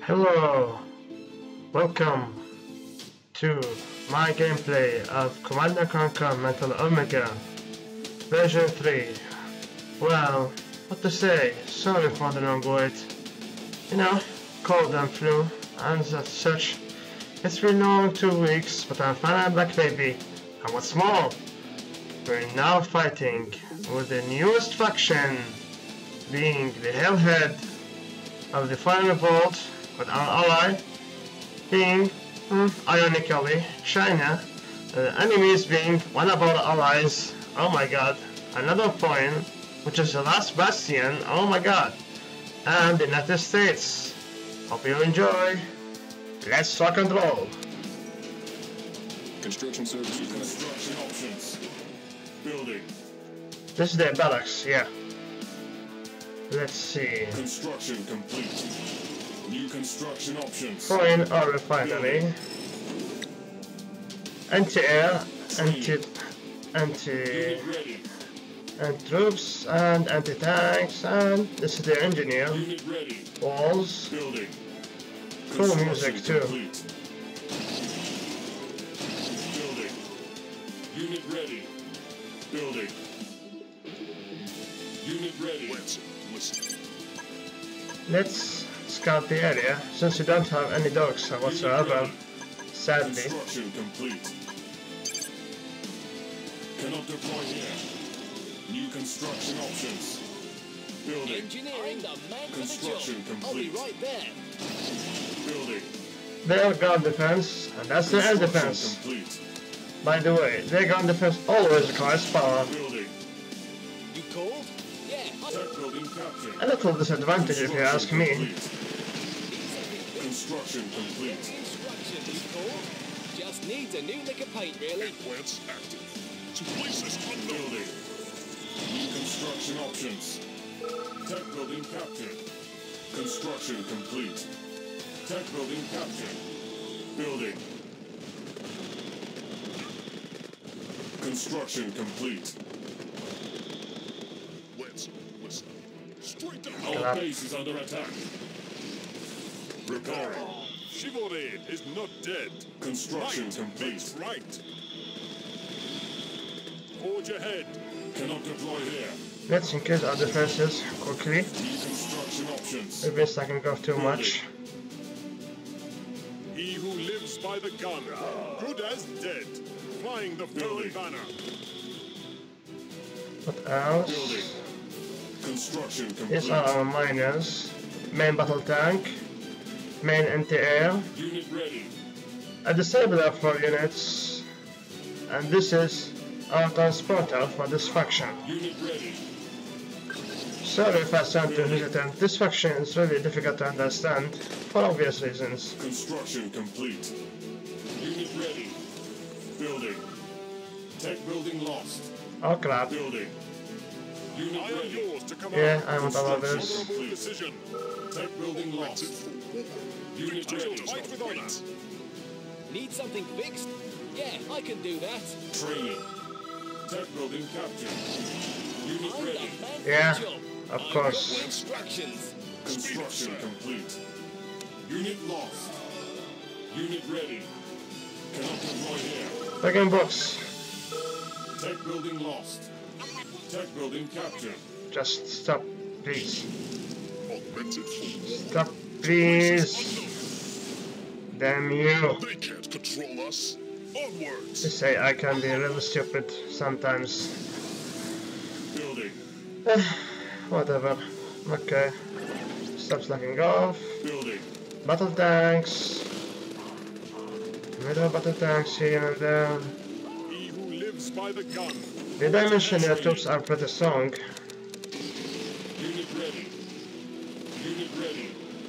Hello, welcome to my gameplay of Command & Conquer Metal Omega version 3. Well, what to say, sorry for the long wait. You know, cold and flu and such. It's been long 2 weeks, but I'm finally back, baby. And what's more, we're now fighting with the newest faction, being the Hellhead of the Final Revolt, with our ally being, ironically, China, the enemies being one of our allies, oh my god, another point, which is the last bastion, oh my god, and the United States. Hope you enjoy. Let's rock and roll. Construction services. Construction options. Building. This is their barracks, yeah. Let's see. Construction complete. New construction options. Point or refinery. Anti-air, troops and anti-tanks, and this is the engineer. Unit ready. Walls. Building. Cool music too. Complete. Building. Unit ready. Building. Unit ready. Listen. Let's scout the area, since we don't have any dogs whatsoever, sadly. Construction complete. Cannot deploy here. New construction options. Building. Engineering the man for the Construction job. I'll be complete. right there. Building. Their ground defense, and that's their air defense. Complete. By the way, their ground defense always requires power. Building. You called? Yeah. Tech building captured. A little disadvantage if you ask me. Construction complete. Instructions. You called? Just needs a new lick of paint, really. Plants active. To places unknown. Building. New construction options. Tech building captured. Construction complete. Tech building captured. Building. Construction complete. Let's listen. Straight down. Our base is under attack. Repairing. Chivalry is not dead. Construction Might complete. makes right. Forge ahead. Cannot deploy here. Let's increase our defenses quickly. New construction options. Maybe it's not gonna go too much. He who lives by the gun, good as dead, flying the foreign banner. What else? Building. Construction complete. These are our miners. Main battle tank. Main anti-air. Unit ready. A disabler for units. And this is our transporter for this faction. Unit ready. Sorry if I sound too hesitant. This faction is really difficult to understand for obvious reasons. Construction complete. Unit ready. Building. Tech building lost. Oh crap. Building. Unit I am ready. yours to command. Yeah, I want all of this. Honorable decision. Tech building lost. Unit I shall ready. fight with honor. Need something fixed? Yeah, I can do that. Training. Tech building captured. Unit I'm the ready. man for Yeah, the job. of I've course. got the instructions. Construction complete. Unit lost. Unit ready. Cannot deploy here. Dragon box. Tech building lost. Tech building captured. Just stop, please. Augmented force. Stop, please. Damn you. They can't control us. Onwards. They say I can be really stupid sometimes. Building. Whatever. Okay. Stop slacking off. Building. Battle tanks. Middle battle tanks here and there. He who lives by the gun. Did I mention your troops are pretty strong? Unit ready. Unit ready.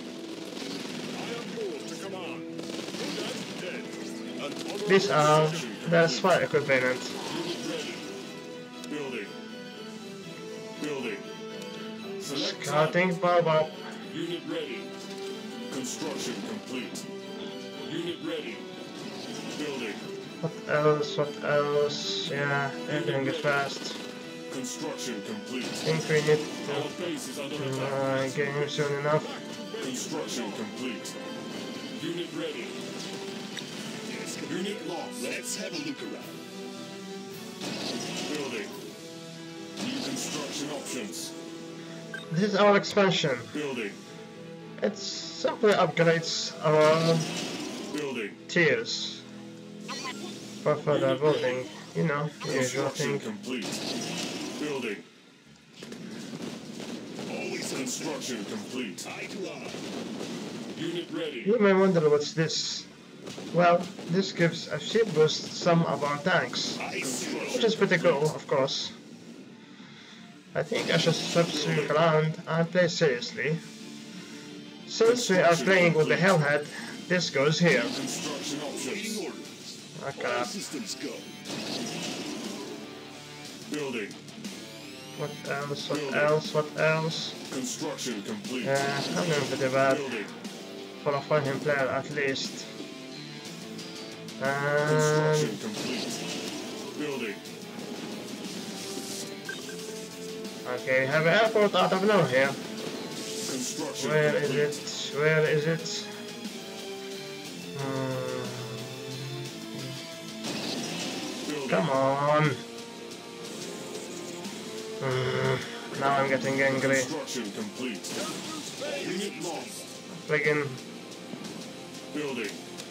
I am yours to command. Good as dead. An honorable These are decision. their spy equivalent. Unit ready. Building. Building. Select Scouting Bob. target. Unit ready. Construction complete. Unit ready. Building. What else? What else? Yeah, they're doing it fast. Construction complete. think we need Our base is under to attack. game soon enough. Construction complete. Unit ready. Yes, Unit lost. let's have a look around. Building. New construction options. This is our expansion. Building. It simply upgrades our Building. tiers for further building. You know, the usual Construction thing. complete. Building. Always on Construction complete. eye to eye. Unit ready. You may wonder what's this. Well, this gives a shield boost to some of our tanks, I see. which is pretty cool, of course. I think I should stop swinging around and play seriously. Since we are playing with the Hellhead, this goes here. Construction options. Waiting orders. Oh All crap. systems go. Building. What else? What else? What else? Construction complete. I'm doing pretty bad Building. for a fighting player at least. And Construction complete. Building. okay, have an airport out of nowhere. Construction Where is complete. it? Where is it? Building. Come on. Now I'm getting angry. Construction complete. Unit lost. Friggin' Building.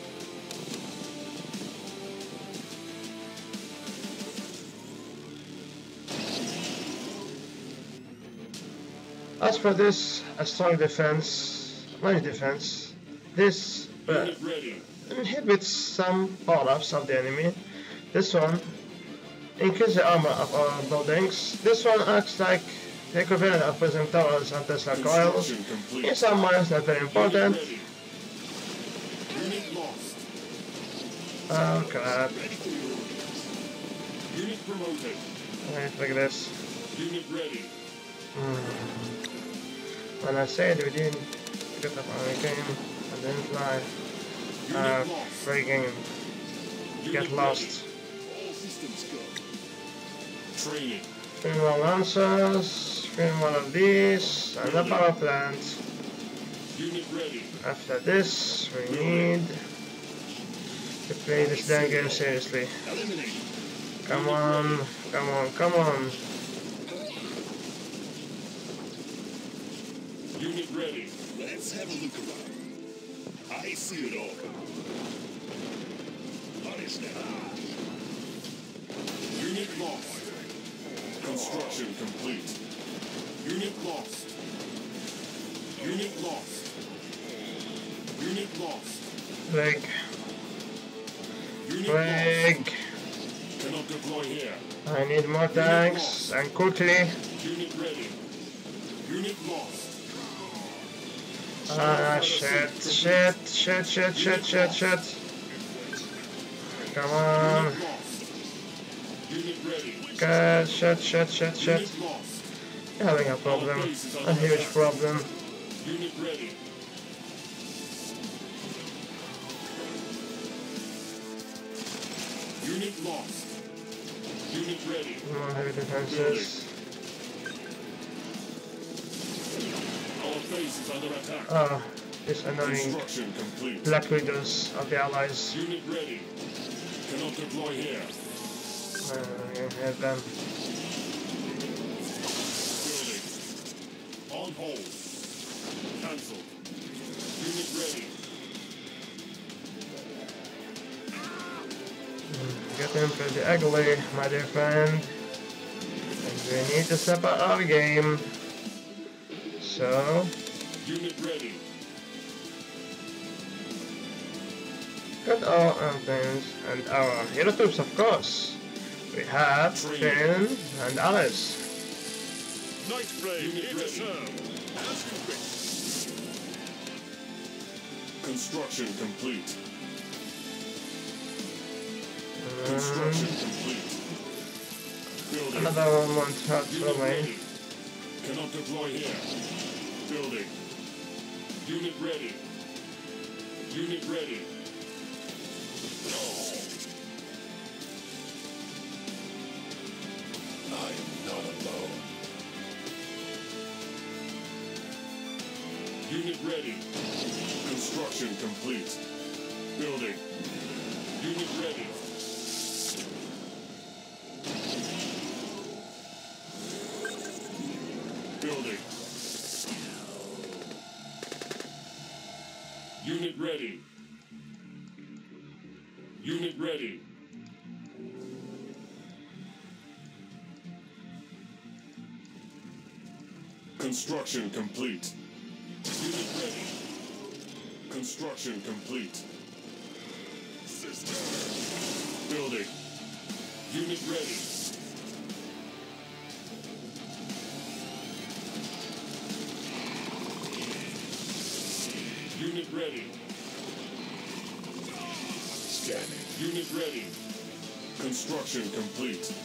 as for this, a strong defense, range defense, this Unit ready. inhibits some power-ups of the enemy. This one increases the armor of our buildings. This one acts like the equivalent of prison towers and Tesla coils. Construction complete. In some minds, not very important. Unit ready. Unit lost. Oh crap. Ready for your orders. Unit promoted. Wait, look at this. Unit ready. When I said we didn't get up on the game, I didn't fly. Unit lost. Friggin' Unit get lost. All systems go. Ready. Training. Spin more lancers, spin one of these, and a power plant. Unit ready. After this, we need to play this damn game seriously. Eliminate. Come on, come on, come on. Unit ready. Let's have a look around. I see it all. Punish them. Unit lost. Construction complete. Unit lost. Unit lost. Unit lost. Break, Unit break. lost. Cannot deploy here. I need more tanks, and quickly. Unit ready. Unit lost. Ah, shit, shit, shit, shit, shit, shit, shit. Come on. Unit lost. Unit ready. Good, shit, shit, shit, shit. Unit lost. You're having a problem. A huge problem. Unit ready. Unit lost. Unit ready. More heavy defenses. Our base is under attack. Ah, this annoying Construction complete. Black Widows of the Allies. Unit ready. Cannot deploy here. I hit them. Building. On hold. Cancelled. Unit ready. Getting pretty ugly, my dear friend. And we need to step up our game. So, Unit ready. got our airplanes and our hero troops, of course. We have Finn and Alice. Nightblade, Unit here to ready. serve. As you wish. Construction complete. And Construction complete. Building. another one wants help Unit from me. ready. Cannot deploy here. Building. Unit ready. Unit ready. I am not alone. Unit Unit ready. Construction complete. Building. Unit ready. Building. Unit ready. Unit ready. Construction complete. Unit ready. Construction complete. System. Building. Unit ready. Unit ready. Scanning. Unit ready. Construction complete.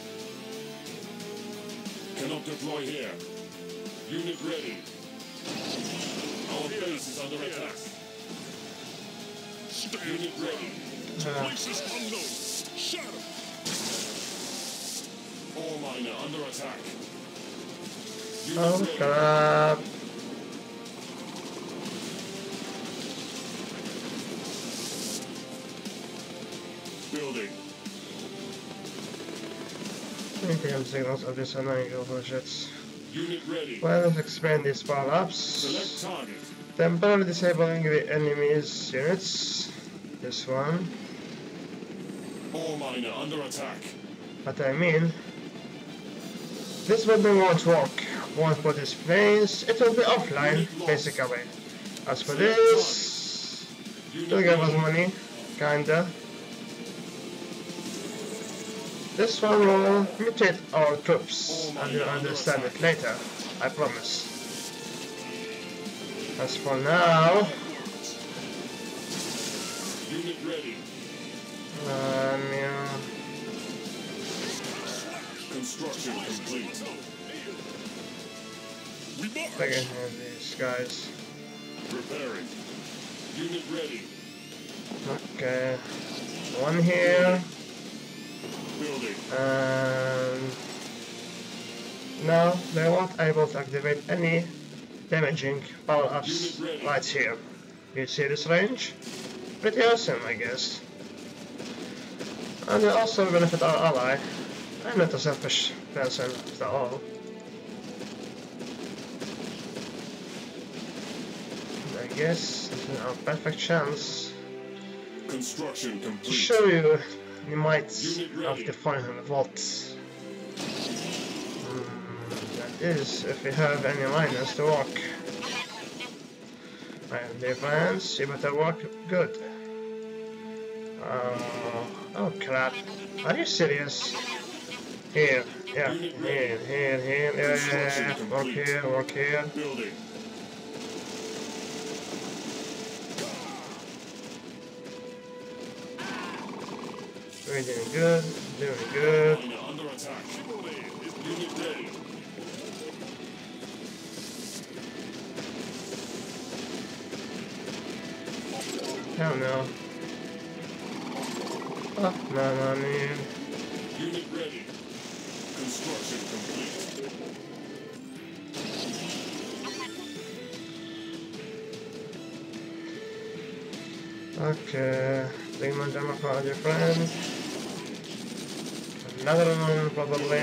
Cannot deploy here. Unit ready. Our base is under attack. Unit ready. Place is unknown. Shadow. Ore miner under attack. Unit Oh ready. crap. Building. ATM signals are this annoying bullshit. Unit ready. Well, let's expand these Select power-ups. target. Temporarily disabling the enemy's units. This one. Ore miner under attack. But I mean, this weapon won't work. Won't put these planes. It will be offline, basically. As for this, it'll give us money, kinda. This one will mutate our troops, and you'll understand it later. I promise. As for now, Unit ready. yeah. Construction complete. We march. Second hand these guys. Repairing. Unit ready. Okay. One here. Building. And now they won't able to activate any damaging power-ups right here. You see this range? Pretty awesome, I guess. And it also benefit our ally. I'm not a selfish person after all. And I guess this is our perfect chance Construction to complete. show you the might of the 500 volts. That is, if we have any liners to work. And the plans, you better work good. Oh crap. Are you serious? Here, yeah, here, yeah. Work here. Building. We're doing good, doing good. Miner under attack. Unit ready. Hell no. Oh, no, man. Unit ready. Construction complete. Okay, bring my demo for your friend. Another one, probably.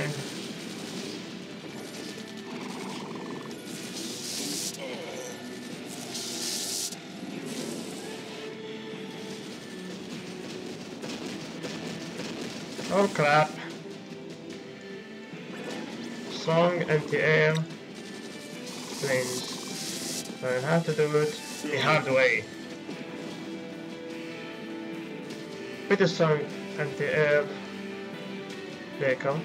Oh crap. Strong anti-air planes. So I have to do it the hard way. Pretty strong anti-air vehicle.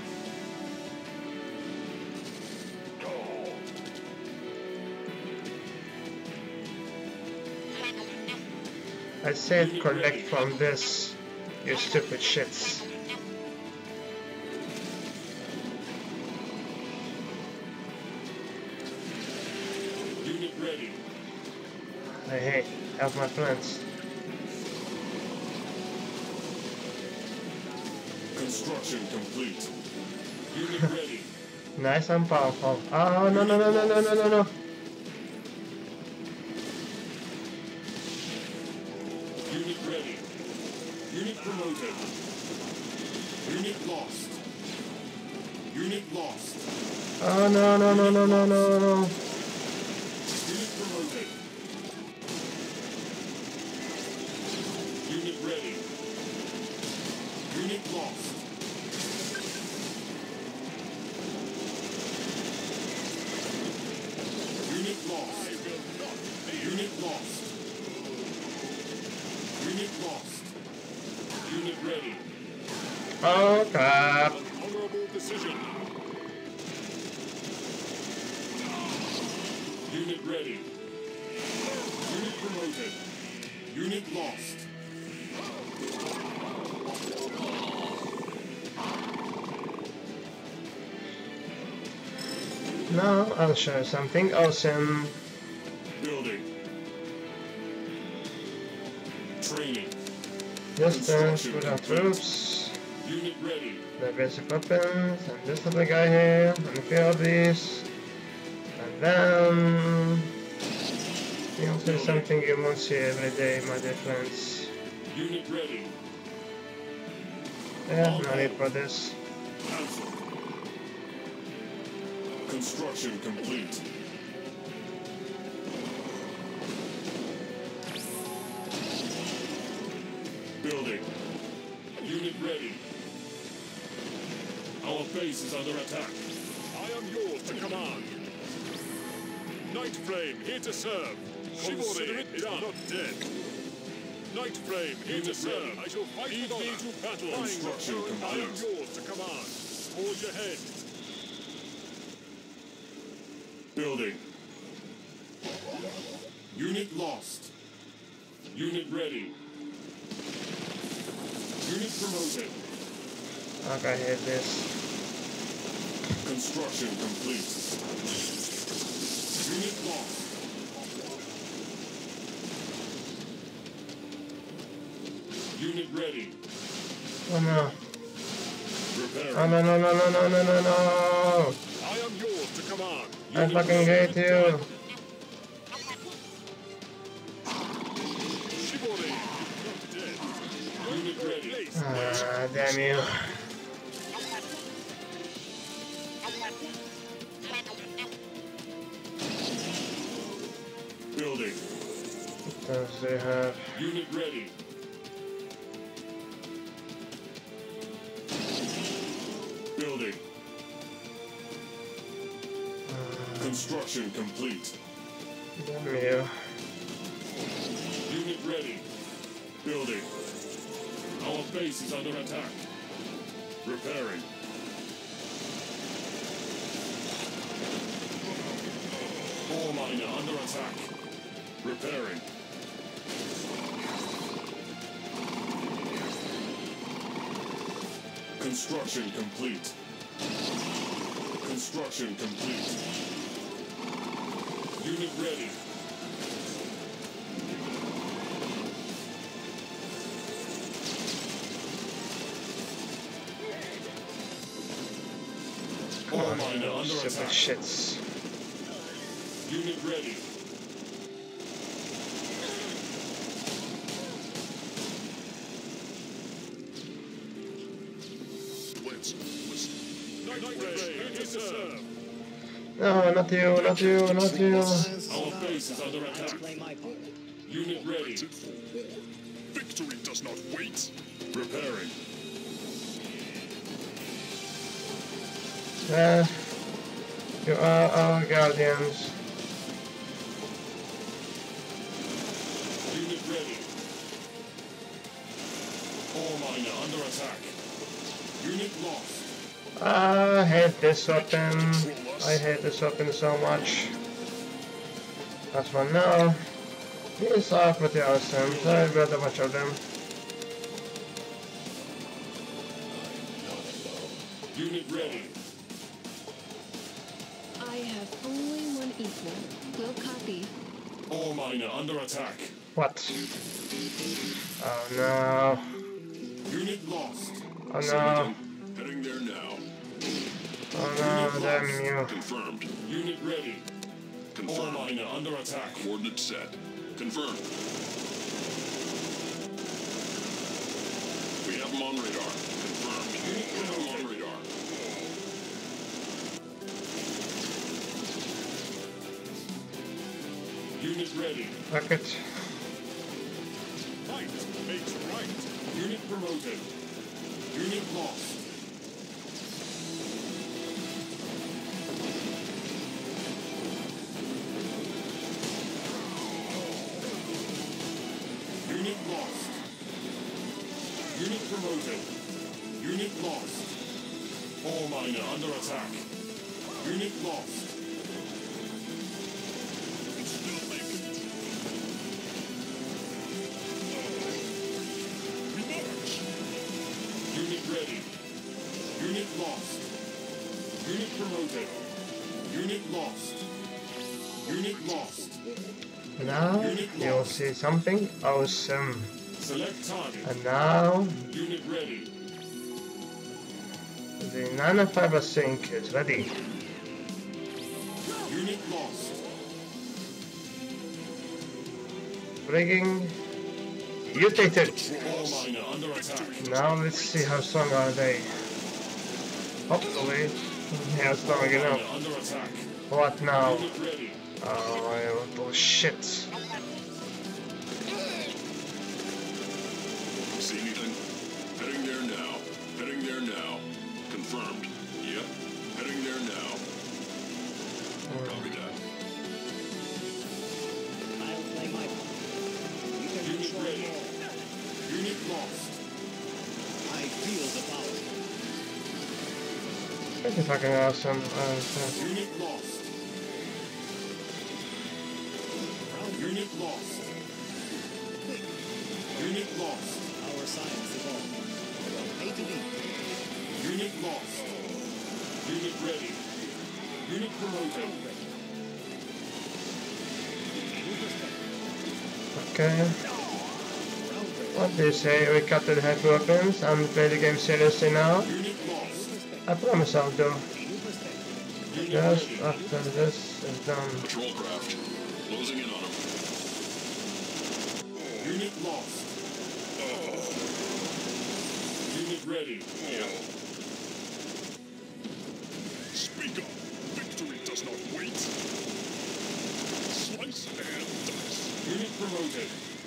I said collect from this, you stupid shits. Unit ready. Hey, help my friends. Construction complete. Unit ready. Nice and powerful. Oh, no. promoted. Unit lost. Unit lost. Oh no no no no no no no. Unit promoted. Unit ready. Unit lost. Unit lost. Unit lost. Unit lost. Unit ready. Oh crap. Honorable decision. Unit ready. Unit promoted. Unit lost. Now I'll show you something awesome. Building. Training. Distance with our troops, Unit ready. the basic weapons, and this little guy here, and a few of these. And then you'll see something you won't see every day, my dear friends. Unit ready. Yeah, no need for this. Cancel. Construction complete. Building. Unit ready. Our base is under attack. I am yours to command. Night Flame here to serve. Chivalry is not dead. Night Flame here to serve. I shall fight with honor. To battle. Construction complete. I am yours to command. Forge ahead. Building. Unit lost. Unit ready. Unit promoted. Okay, hit this. Construction complete. Unit lost. Unit ready. Oh no. Repairing. Oh no no no no no no no no! I am yours to command. I fucking hate you! Chivalry is not dead. Unit ready. Ah, damn you. Building. What does they have? Unit ready. Building. Construction complete. Damn you. Unit ready. Building. Our base is under attack. Repairing. Ore miner under attack. Repairing. Construction complete. Construction complete. Unit ready. Ore miner under Stupid attack. shits. Unit ready. Let's listen. Night ready. Here to serve. No, not you, not you, not you. Our base is under attack. Play my part. Unit ready. Victory does not wait. Repairing. You are our guardians. Unit ready. Ore miner under attack. Unit lost. I hate this weapon. I hate this weapon so much. That's one now. These are pretty awesome, so I've got a bunch of them. Unit ready. I have only one equal. Will copy. Ore miner under attack. What? Oh no. Unit lost. Oh no. Heading there now. Oh no, damn you. Confirmed. Unit ready. Ore Confirmed. miner under attack. Coordinates set. Confirmed. on radar. Confirmed. Unit intel on radar. Unit ready. Rocket. Fight makes right. Unit promoted. Unit lost. Unit lost. Unit promoted. Unit lost. All miner under attack. Unit lost. Still making it. Remarch. Unit ready. Unit lost. Unit promoted. Unit lost. Unit lost. Now you'll see something awesome. Select target. And now Unit ready. the nanofiber sink is ready. Unit lost. Rigging. You take it. All miner under attack. Now let's see how strong are they. Hopefully, they are strong Miner enough. under attack. What now? Unit ready. Oh, bullshit. See anything? Heading there now. Heading there now. Confirmed. Yep. Heading there now. Copy that. I'll play my part. You can Unit control ready. all. Unit lost. I feel the power. Pretty fucking awesome. Unit lost. Unit lost. Unit lost. Our science evolved. From A to B. Unit lost. Unit ready. Unit promoted. New perspective. Okay. Round break. What do you say? We cut to the heavy weapons and play the game seriously now? Unit lost. I promise I'll do. New perspective. Unit Just ready. after this is done. Patrol craft. Closing in on him. Unit lost. Unit ready. Speak up. Victory does not wait. Slice and dice. Unit promoted.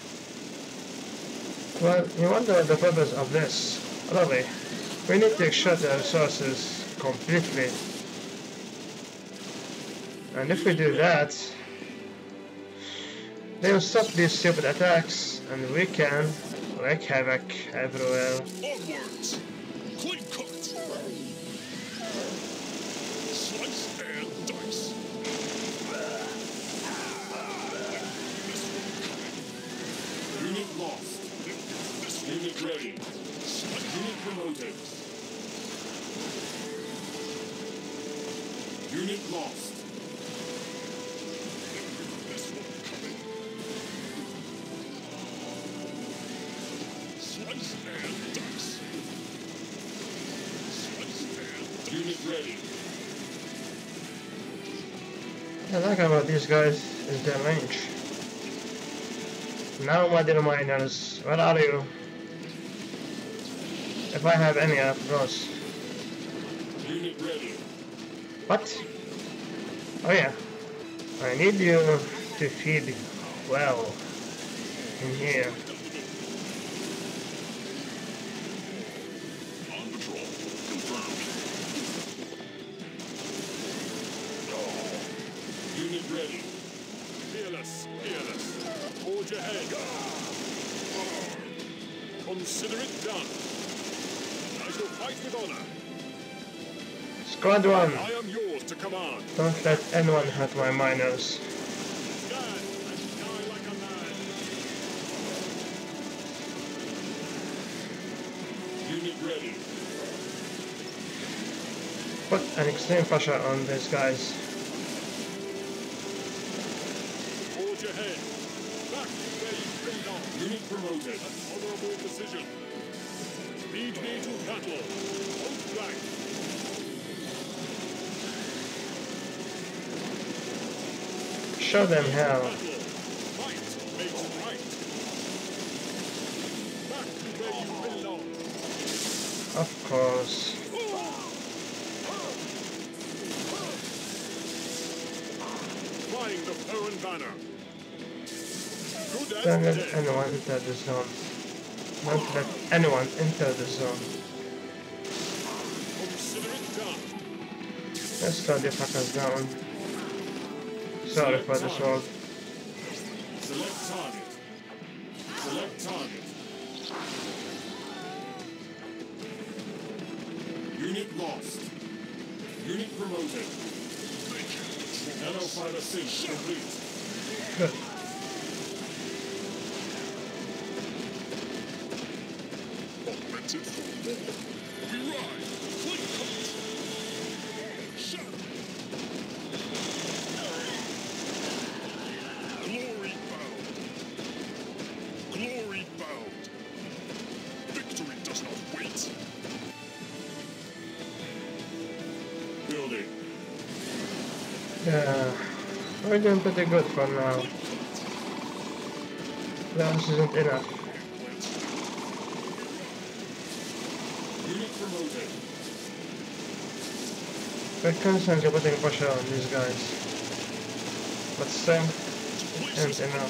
Well, you wonder the purpose of this. Really, we need to extract the resources completely. And if we do that, they will stop these stupid attacks and we can wreak havoc everywhere. Onwards. Clean cooked. Slice and dice. Unit lost. Unit ready. Unit promoted. Unit lost. This one coming. Slice and dice. Slice and dice. Unit ready. What I like about these guys is their range. Now, my dear miners, where are you? If I have any, of course. Unit ready. What? Oh yeah. I need you to feed well in here. On patrol. Confirmed. Unit ready. Fearless. Fearless. Forge ahead. Consider it done. I shall fight with honor. Squad 1, I am yours to command. don't let anyone hurt my miners. Stand and die like a man. Unit ready. Put an extreme pressure on these guys. Forge ahead. Back where you belong. Unit promoted. An honorable decision. Lead me to battle. Hold flank. Show them how. Battle. Might makes right. Back to where you belong. Of course. Flying the Foreign banner. Good Don't and let dead. anyone enter the zone. Don't let anyone enter the zone. Consider it done. Let's slow the fuckers down. Sorry for this one. Select target. Select target. Unit lost. Unit promoted. Nanofiber sync complete. Augmented full. We ride. Shut. Glory bound. Glory bound. Victory does not wait. Building. Yeah, we're doing pretty good for now. That isn't enough. Unit promoted. We're constantly putting pressure on these guys. But still, isn't enough.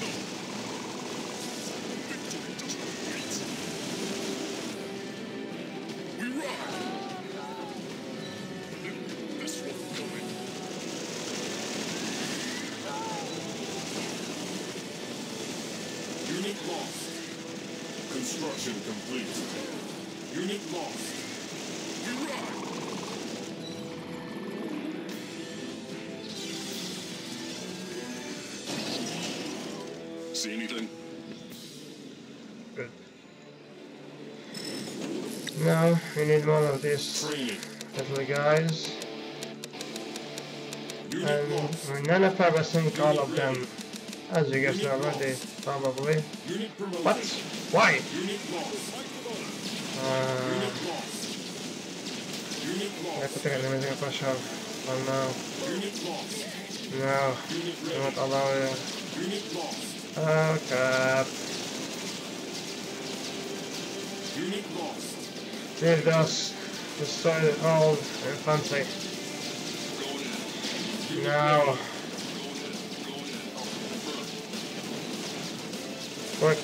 Victory does not wait. We ride. This one coming. Unit lost. Construction complete. Unit lost. We ride. See anything? Good. Now, we need more of these Training. little guys. Unit And lost. we're nanofiber sync all of them. As you guys know already, probably. Unit promoted. What? Why? Unit lost. Uh, Unit lost. Unit I lost. put anything pressure. Oh no. Unit lost. No. Unit Do ready. not allow you. Unit lost. Oh crap. Unit lost. Leave those. Destroy all infantry. No. Quick.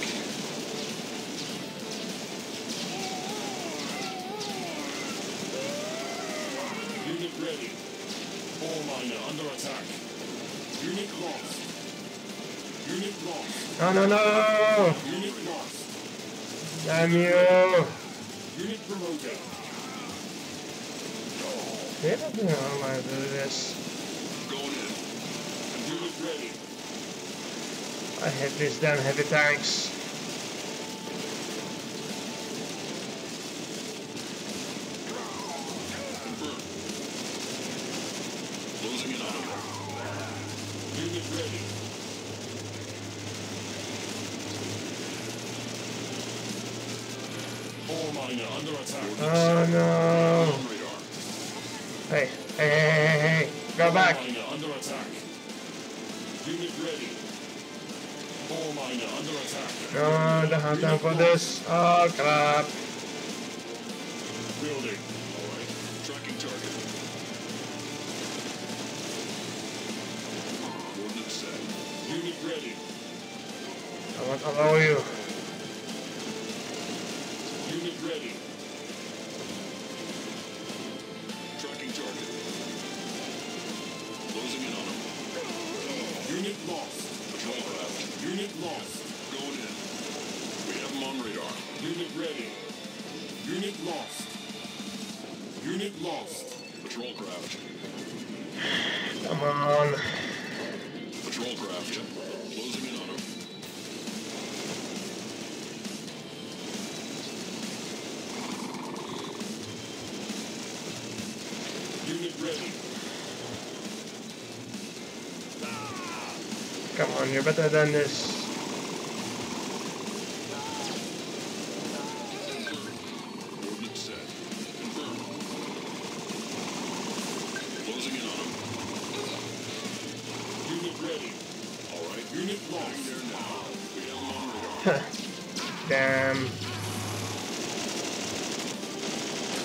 Unit ready. Ore miner under attack. Unit lost. Unit lost. No, no, no! Unit lost. Damn you! Unit promoted. Yeah, how am I do this? Unit ready. I hate these damn heavy tanks. Closing in on him. Unit ready. Ore miner under attack. Oh no! Hey, hey, hey, hey, hey! Go back! Ore miner under attack. Unit ready. Ore miner under attack. No, I don't have time for this. Oh crap! Building. Alright. Tracking target. Coordinates set. Unit ready. I won't allow you. Unit ready. Tracking target. Closing in on him. Unit lost. Patrol craft. Unit lost. Going in. We have him on radar. Unit ready. Unit lost. Unit lost. Patrol craft. Come on. Patrol craft. Closing in on him. Unit ready. Come on, you're better than this. Coordinates set. Confirmed. Closing in on him. Unit ready. All right. Unit lost. There now. We have him on radar. Damn.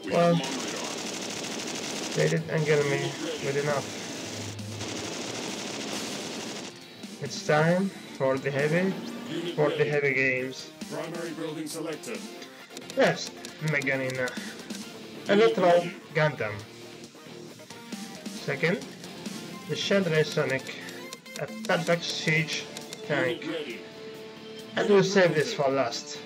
Well, they didn't angle me good enough. It's time for the heavy games. Primary building selected. First, Meganina, Electro Gundam. Second, the Shandray Sonic, a perfect siege tank. Unit ready. And we'll save this for last.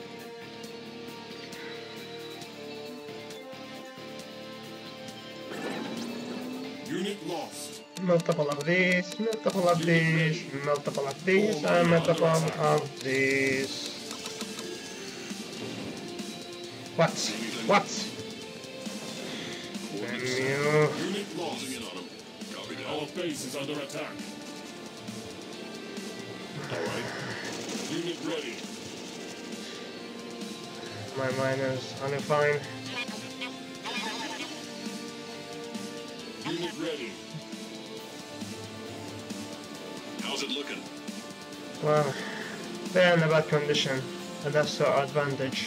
Unit lost. Multiple of these, multiple of these, multiple of these, and multiple of these. What? What? Damn you. Unit lost. Our base is under attack. Unit ready. My miner's only fine. Unit ready. How's it looking? Well, they're in a bad condition, and that's our advantage.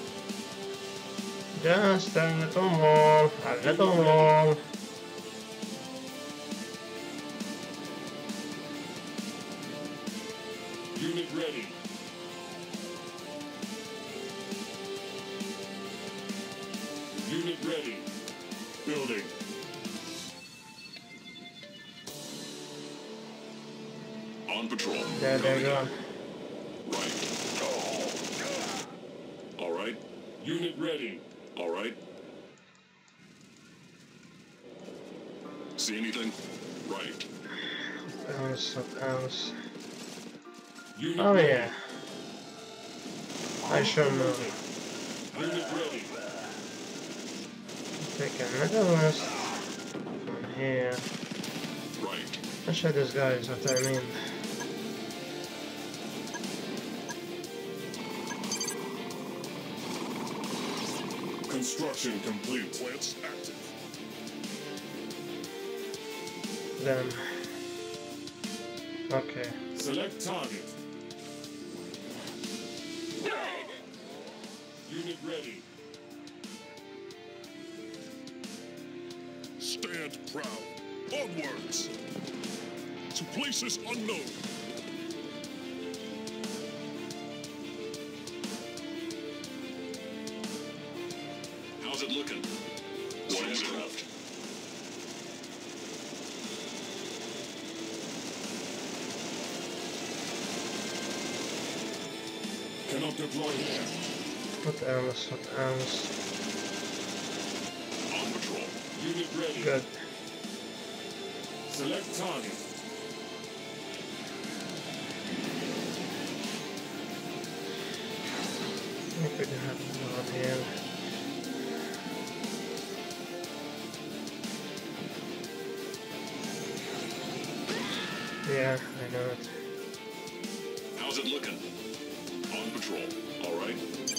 Just a little more, a little more. Unit ready. Unit ready. Building. On patrol. There they go. Right. All right. Unit ready. All right. See anything? Right. What else? Unit Oh ready. yeah. I sure know. Unit ready. Take another list from here. Right. I'll show these guys what I mean. Construction complete. Plants active. Then. Okay. Select target. Unit ready. Stand proud. Onwards. To places unknown. How's it looking? What is it? Cannot deploy here. What else? What else? On patrol. Unit ready. Good. Select target. We could have one here. Yeah, I know it. How's it looking? On patrol. All right.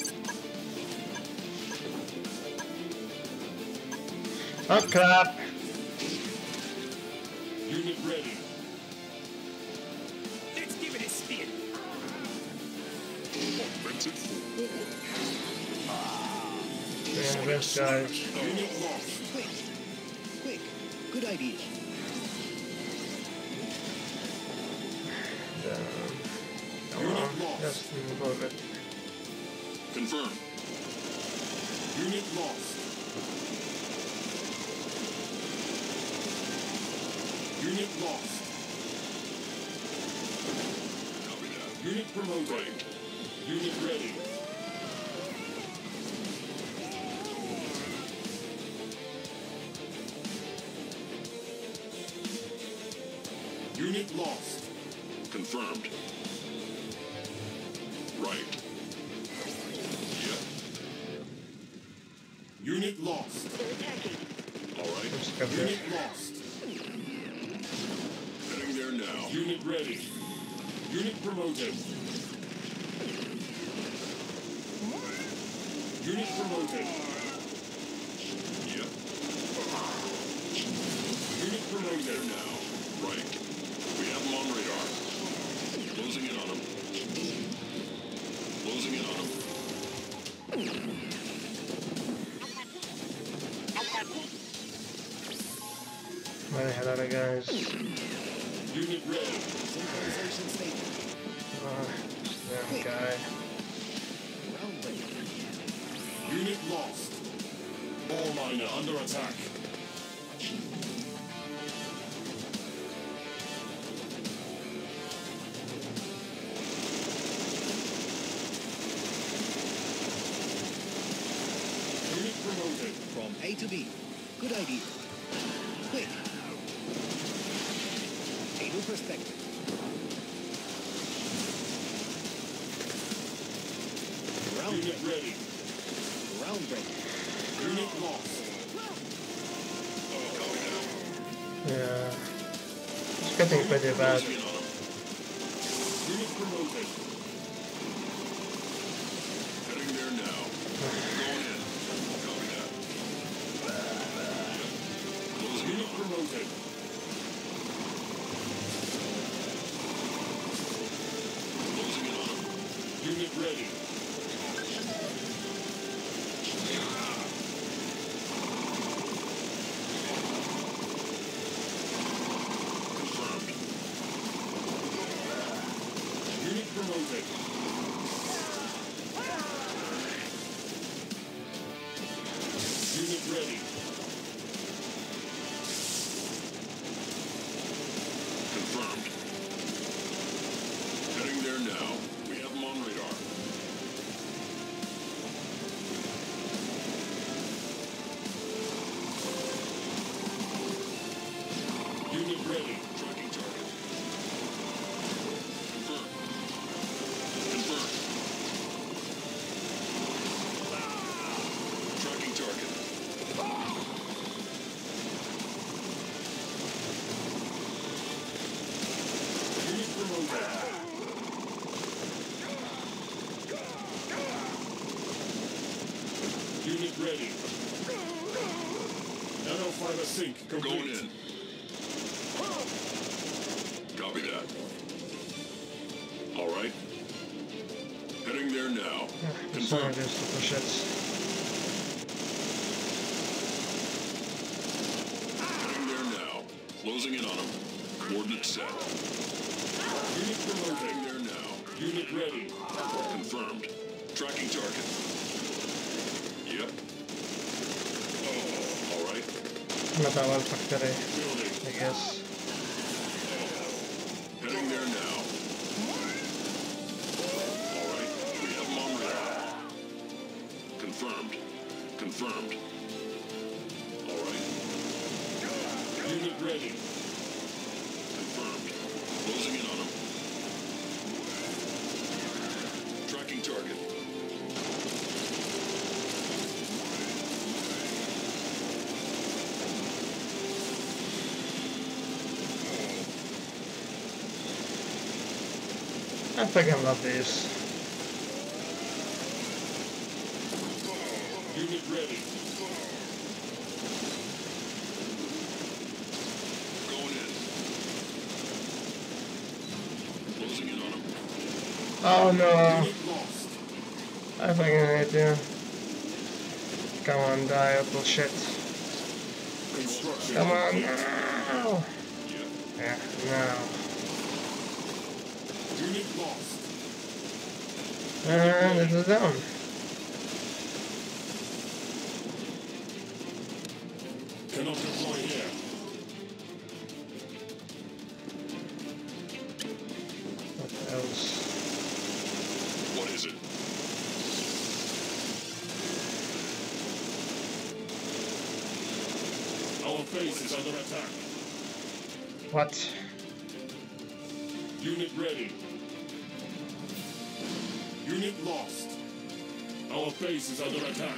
Oh crap! Unit ready. Let's give it a spin. Augmented force. Yeah, best guys. Unit lost. Quick. Good idea. Come on, just move it. Confirmed. Unit lost. Unit lost. Copy that. Unit promoted. Right. Unit ready. Unit lost. Confirmed. Right. Yep. Unit lost. All right. Just come here. Unit lost. Heading there now. Unit ready. Unit promoted. Unit promoted. Yep. Unit promoted. There now. Right. We have them on radar. Closing in on them. Closing in on them. Where the hell are the guys? Unit ready. Synchronization statement. Damn guy. Groundbreaking. Unit lost. Ore miner under attack. Unit promoted. From A to B. Good idea. Quick. A new perspective. Unit ready. Groundbreaking. Unit lost. Yeah. It's getting pretty bad. Unit promoted. Heading there now. Going in. Copy that. Closing in Unit on them. promoted. Closing in on them. Unit ready. Confirmed. Unit promoted. Unit ready. Confirmed. Heading there now. We have them on radar. Unit ready. Tracking target. Confirmed. Confirmed. Tracking target. Unit promoted. Unit ready. Nanofiber sync complete. Going in. Copy that. All right. Heading there now. Some of Confirmed. these little shits. Heading there now. Closing in on them. Coordinates set. Unit promoted. Heading there now. Unit ready. Confirmed. Tracking target. Yep. All right. Metal factory, Building. I guess. Heading there now. All right. We have them on radar. Confirmed. Confirmed. All right. Unit ready. Confirmed. Closing in on them. Tracking target. I fucking love these. Unit ready. Going in. Closing in on them. Oh no, Unit lost. I fucking hate you. Come on, die, you bullshit. Construction. Come on, now. Yep. Yeah, now. Unit lost. And it is down. Cannot deploy here. What else? What is it? Our base is under attack. What? Unit ready. Unit lost. Our base is under attack.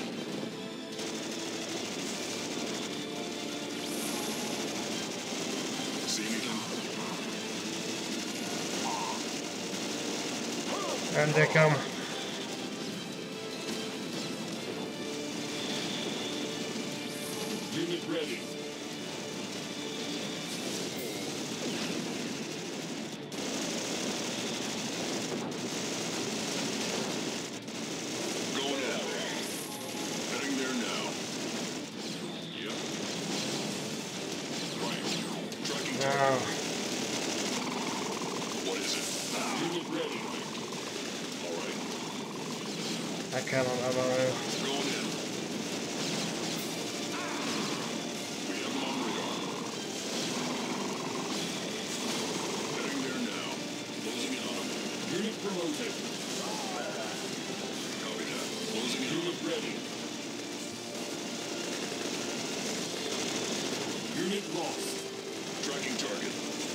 See anything? And they come. Unit ready. Going in. Heading there now. Yep. I cannot allow it. Going in. We have them on radar. Heading there now. Closing in on them. Unit promoted. Copy that. Closing in on Unit them. ready. Unit lost. Tracking target.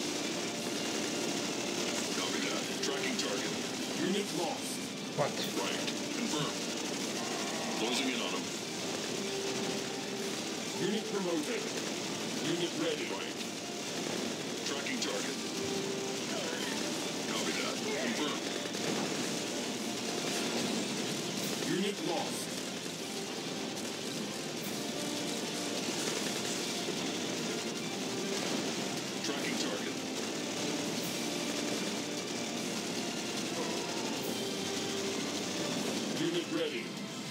Copy that. Tracking target. Unit lost. What? Right. Confirmed. Closing in on them. Unit promoted. Unit ready. Right. Tracking target. Copy that. Confirmed. Unit lost. Tracking target. Unit ready.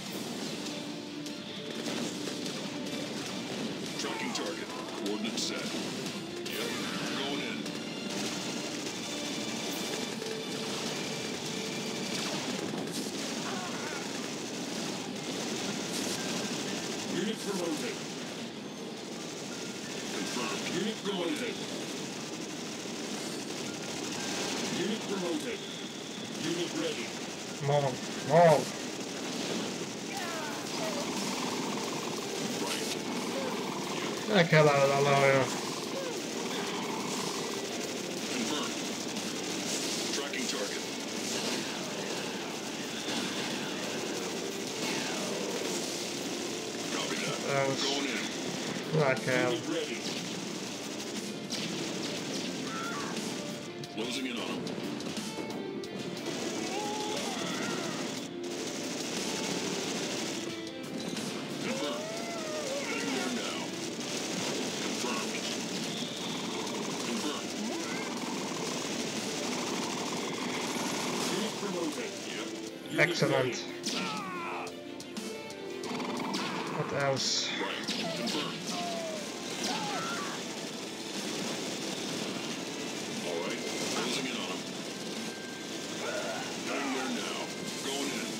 Tracking target. Coordinates set. Yep. Going in. Unit promoted. Confirmed. Unit Going promoted. in. Unit promoted. Unit ready. Move. Move. Right. I cannot allow you. Confirmed. Tracking target. Copy that. Going in. I can. Unit ready. Closing in on them. Confirmed. Heading there now. Confirmed. Confirmed. Unit promoted. Yep. Unit Excellent. ready. What else? Right. Confirmed. All right. Closing in on them. Heading there now. Going in.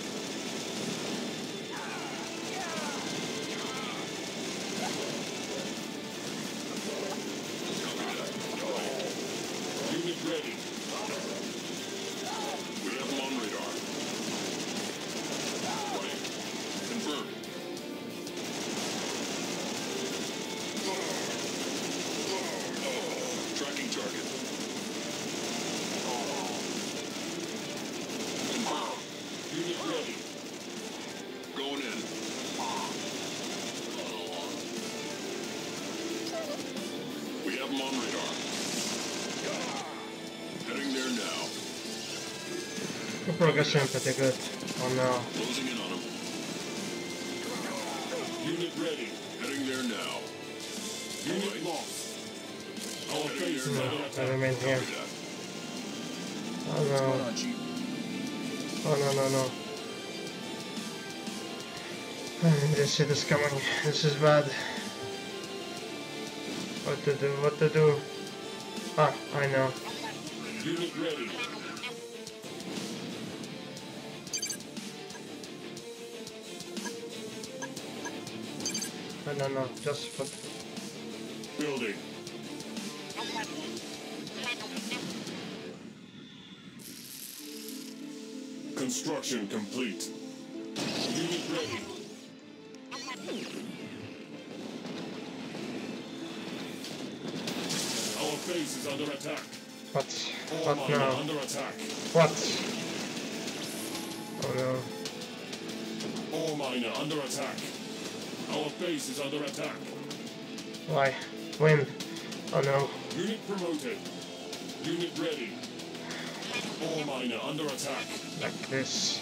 Copy that. Unit ready. We have them on radar. Right. Confirmed. Tracking target. Confirmed. Unit ready. Going in. We have them on radar. Heading there now. The progression pretty good. Oh no. Closing in on them. Unit ready. Heading there now. Unit lost. Our Heading base there is No, under now. I attack. remain here. Copy that. Oh no. Oh no, no, no. This shit is coming. This is bad. What to do? What to do? Ah, I know. Unit ready. No, no, no. Just put. Building. Construction complete. Unit ready. Our base is under attack. What? Ore What miner now? under attack. What? Oh no. Ore miner under attack. Our base is under attack. Why? When? Oh no. Unit promoted. Unit ready. Ore miner under attack. Like this.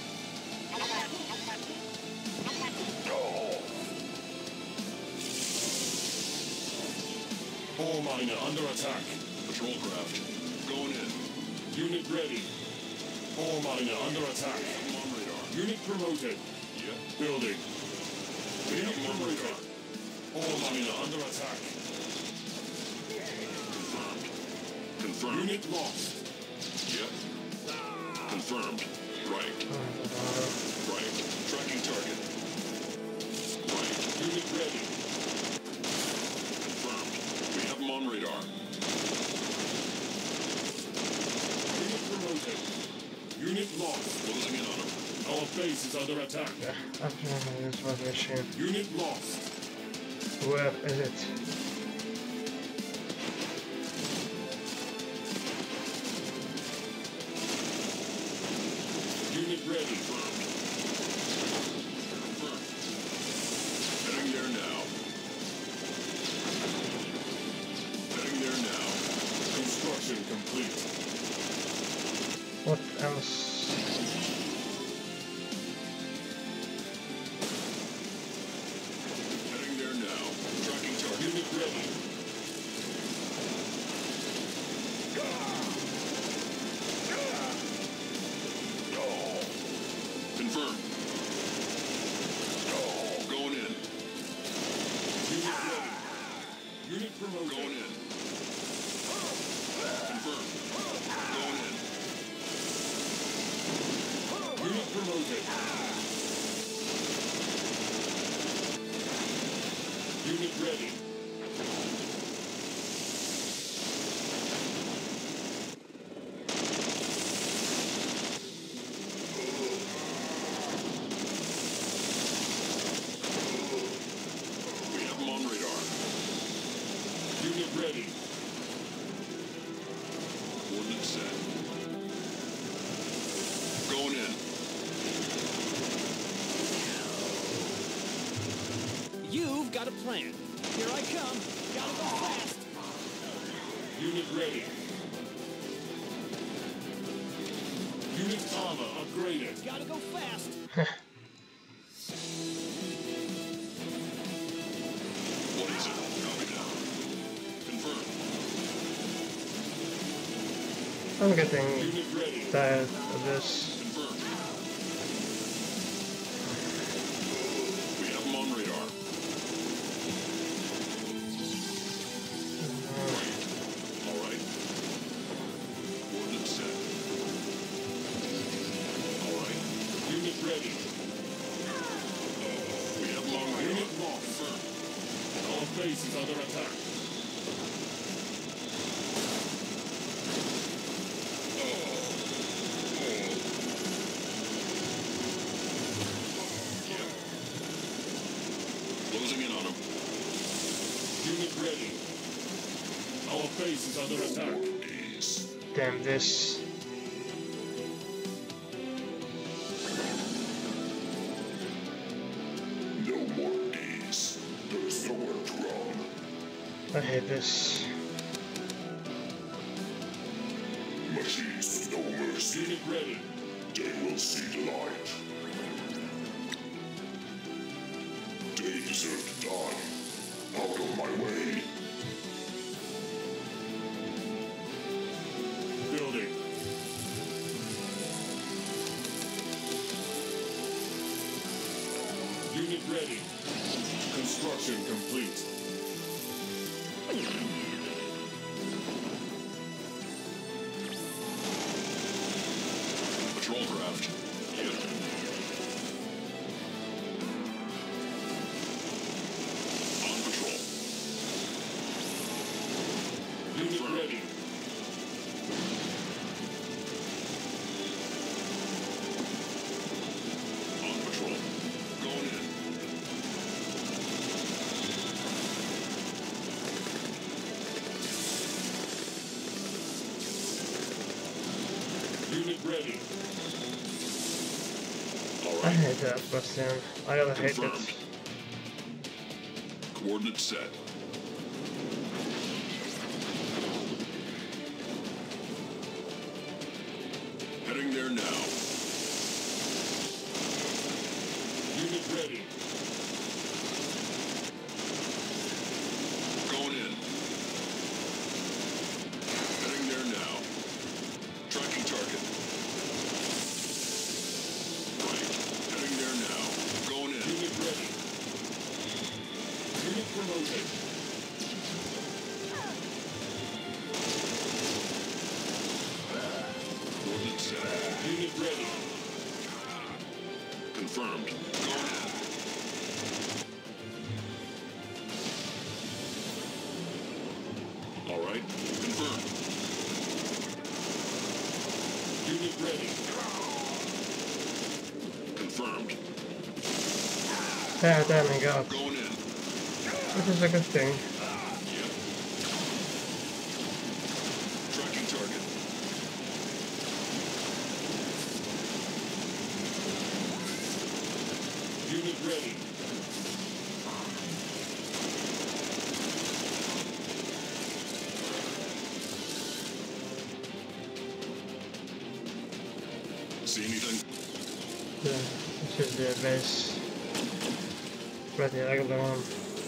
Ore miner under attack. Patrol craft. Going in. Unit ready. Ore miner under attack. Have them on radar. Unit promoted. Yep. Building. We have Unit them on promoted. radar. Ore miner under attack. Confirmed. Confirmed. Unit lost. Yep. Confirmed. Right. Right. Tracking base is under attack. Yeah, after this was machine. Unit lost. Where is it? Unit ready. Heading there now. Heading there now. Construction complete. What else? Heading there now. Tracking target. Unit ready. Confirmed. Going in. Unit ready. Unit promoted. Going in. Confirmed. Going in. Unit promoted. Unit ready. We have them on radar. Unit ready. Coordinates set. Going in. You've got a plan. Here I come. Gotta go fast. Unit ready. Unit armor upgraded. Gotta go fast. What is it? Copy down. Confirmed. I'm getting Unit ready. tired of this. Confirmed. We have them on radar. All right. Coordinates set. All right. Unit ready. We have them on radar. Unit lost. Confirmed. Our base is under attack. Yeah. Closing in on them. Unit ready. Our base is under attack. Ease. Damn this. No more ease. There's nowhere to run. I hate this. Machines with no mercy. Unit ready. They will see the light. They deserve to die. Out of my way. Building. Unit ready. Construction complete. Patrol craft. Here. On patrol. Unit ready. On patrol. Going in. Unit ready. All I right. hate that Bastian. I really hate Confirmed. it. Coordinates set. Heading there now. Unit ready. Going in. Heading there now. Tracking target. Right. Heading there now. Going in. Unit ready. Unit promoted. Coordinates set. Unit ready. Confirmed. Going in. All right. Confirmed. Unit ready. Confirmed. Yeah, there we go. Going in. This is a good thing. Yep. Tracking target. Unit ready. See anything? Yeah, this is the base. Ready, regular one.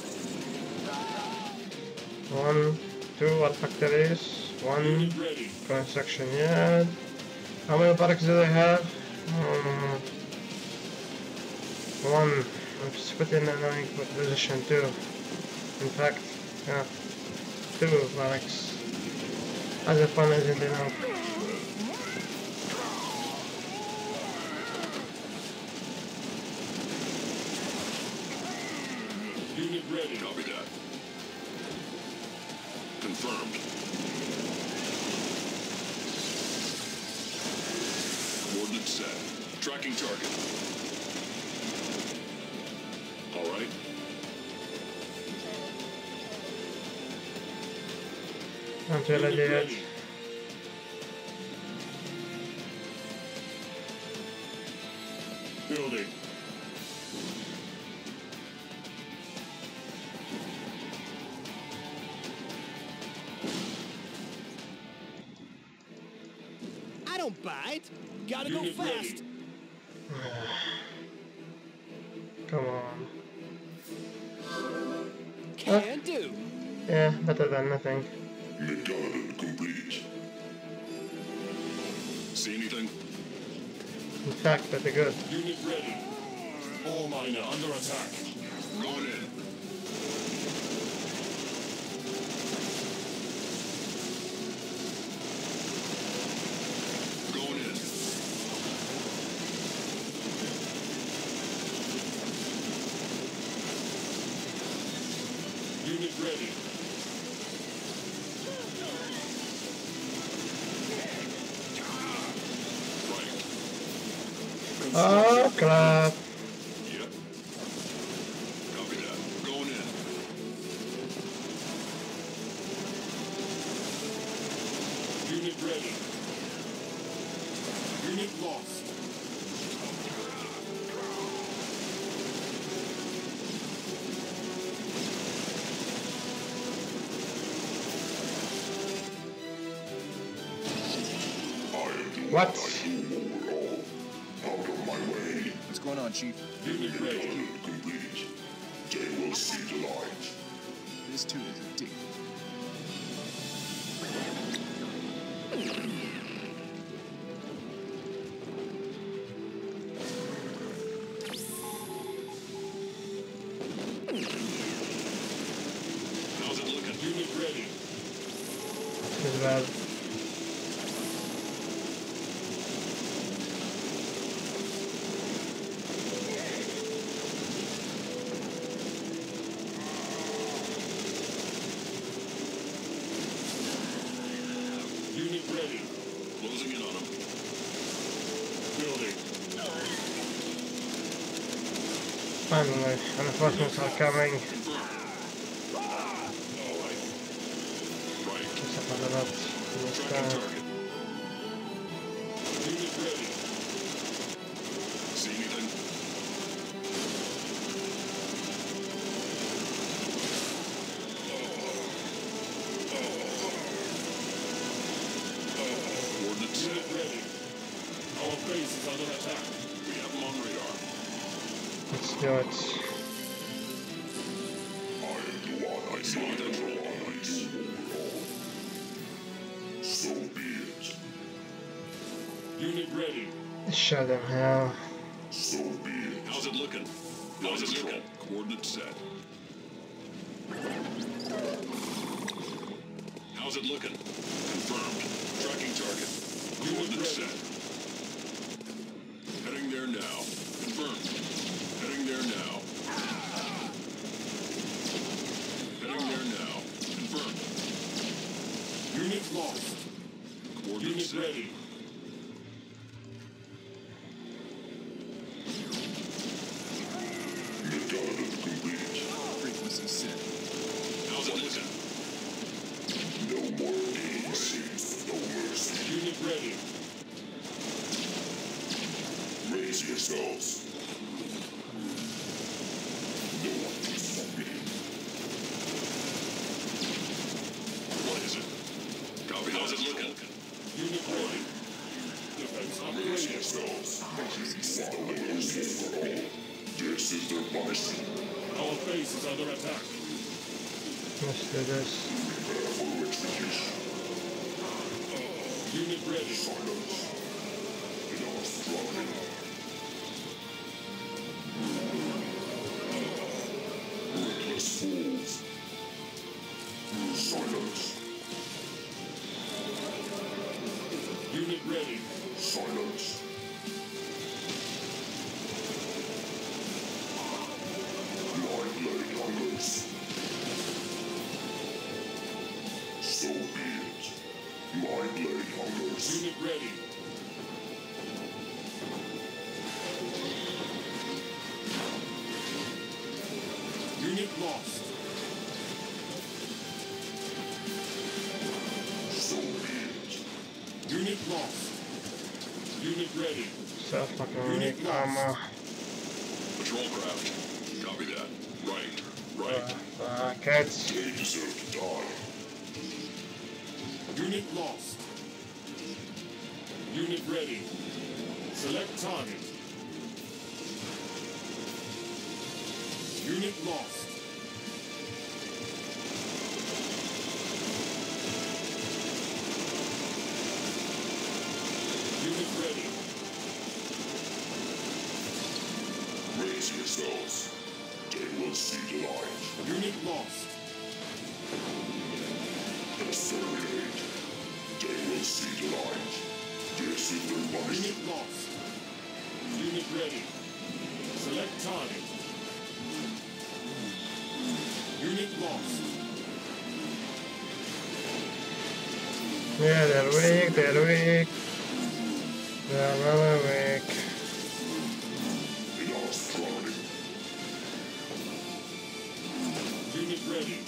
1, 2, what factories? 1, Unit ready. construction yard. How many barracks do they have? 1. I'm just putting in an equal position 2. In fact, yeah, 2 barracks. As fun as it enough. Unit ready. Copy that. Confirmed. Coordinates set. Tracking target. All right. Until I Unit did. ready. Building. I don't bite. Gotta go Unit fast. ready. Come on. Can do. Yeah, better than nothing. Mid-gun complete. See anything? In fact, pretty good. Unit ready. All miner under attack. Going in. Going in. Unit ready. Right. Oh crap. Yep. Copy that. Going in. Unit ready. Unit lost. What? Out of my way. What's going on, Chief? Unit ready. Mid-gun complete. They will see the light. This too is a dig. How's it looking? Unit ready. This is bad. Unit ready. Closing in on them. Building. Finally, reinforcements are coming. Confirmed. All right. Right. Just about that. Just, Tracking target. Unit ready. See anything? Coordinates Unit set. ready. Our base is under attack. We have them on radar. let's do it. I am the one I see control ice. So be it. Unit ready. Show them how. So be it. How's it looking? How's it looking? Coordinates set. How's it looking? Confirmed. Tracking target. Coordinates set. Heading there now. Confirmed. Heading there now. Heading there now. Confirmed. Unit lost. Coordinates Unit set. ready. This is their punishment. Our base is under attack. Let's do this. Prepare for execution. Unit ready. Silence. They are struggling. Reckless fools. Silence. Unit ready. Silence. Light blade hungers. So be it. Light blade hungers. Unit ready. Unit lost. So be it. Unit lost. Unit ready. So fucking weak armor. Patrol craft. Copy that. Right. Fuck it. They deserve to die. Unit lost. Unit ready. Select target. Unit lost. Unit ready. Raise yourselves. They will see the light. Unit lost. Exterminate. They will see the light. This is their punishment. Unit lost. Unit ready. Select target. Unit lost. Yeah, they're weak, they're weak. They're really weak. They are struggling. Unit ready.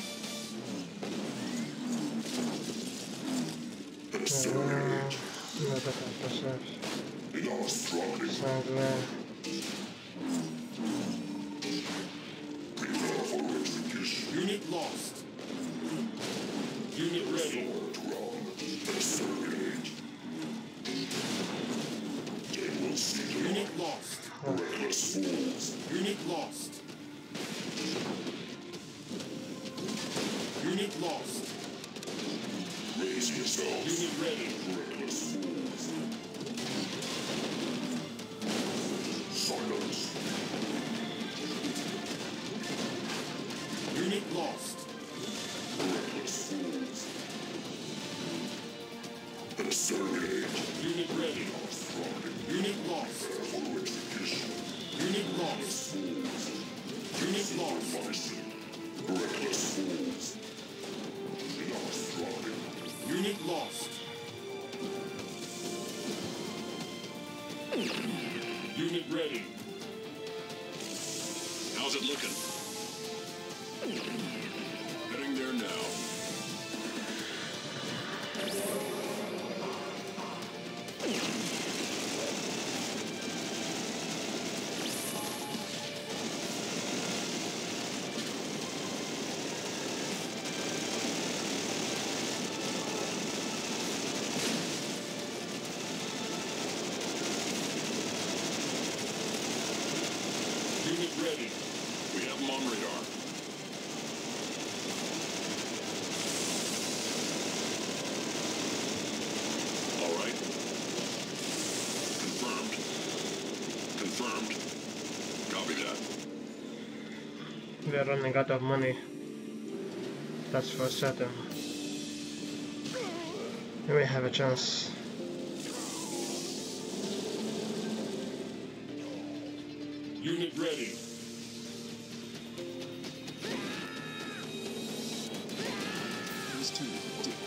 Exterminate. No to tam poszedł. They are struggling. Ciągle. Prepare for execution. Unit lost. Unit ready. Sword round. Exterminate. They will see the Unit light. lost. Reckless fools. Unit lost. Unit lost. Raise yourselves. Unit ready. Reckless fools. Silence. Unit lost. Reckless fools. Exterminate. Unit ready. Struggling. Unit lost. Prepare for execution. Unit lost. Fools. Unit lost. Punishment. Reckless fools. They are struggling. Unit lost. Unit ready. How's it looking? Heading there now. Unit ready. We have them on radar. All right. Confirmed. Confirmed. Copy that. They're running out of money. That's for certain. We may have a chance. Unit ready. This tune is a dick.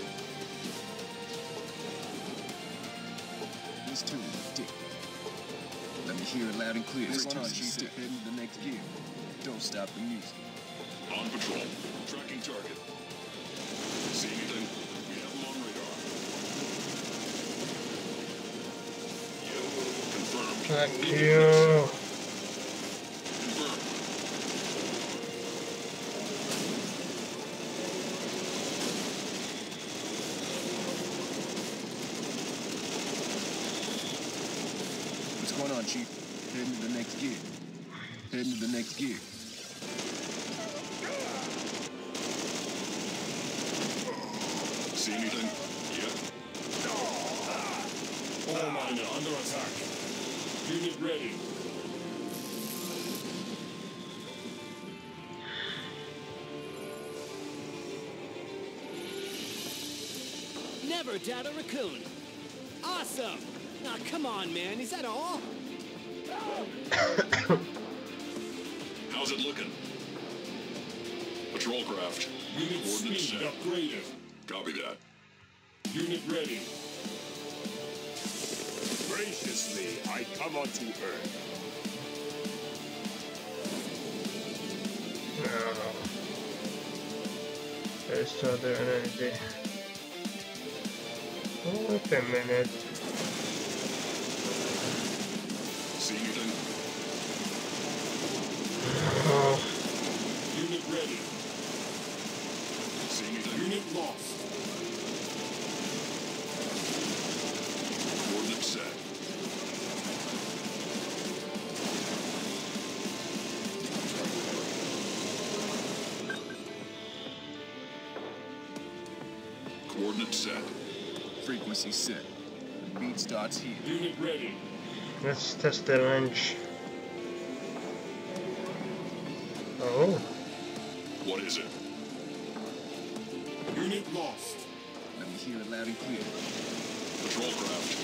This tune is a dick. Let me hear it loud and clear. This tune is a dick. Heading to the next gear. Don't stop the music. On patrol. Tracking target. See anything? We have them on radar. Confirmed. Thank you. Confirmed. What's going on, Chief? Heading to the next gear. head into the next gear. See anything? Yeah. All miner under attack. Unit ready. Never doubt a raccoon. Awesome. Now come on, man. Is that all? How's it looking? Patrol craft. Unit Coordinates speed set. upgraded. Copy that. Unit ready. Graciously, I come unto Earth. No. There's still other energy. Wait a minute. See anything? Oh, Unit ready. See anything? Unit lost. Coordinates set. Coordinates set. Frequency set. The beat starts here. Unit ready. let's test the range. Oh, What is it? Unit lost. Let me hear it loud and clear. Patrol craft.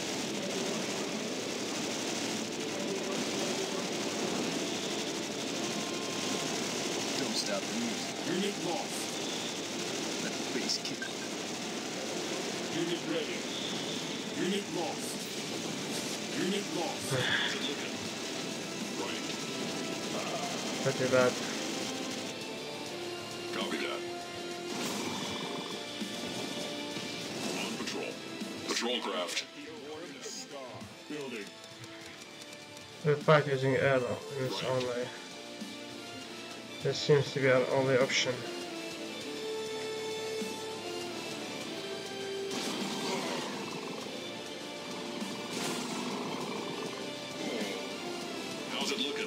Don't stop the music. Unit lost. Let the bass kick. Unit ready. Unit lost. Unit lost. How's it looking? Right. pretty bad. Copy that. On patrol. Patrol craft. Star. Building. We'll fight using arrow. It's only. This seems to be our only option. How's it looking?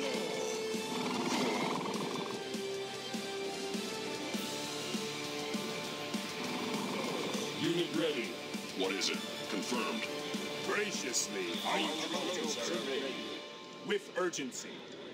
Unit ready. What is it? Confirmed. Graciously, I come unto Earth. With urgency.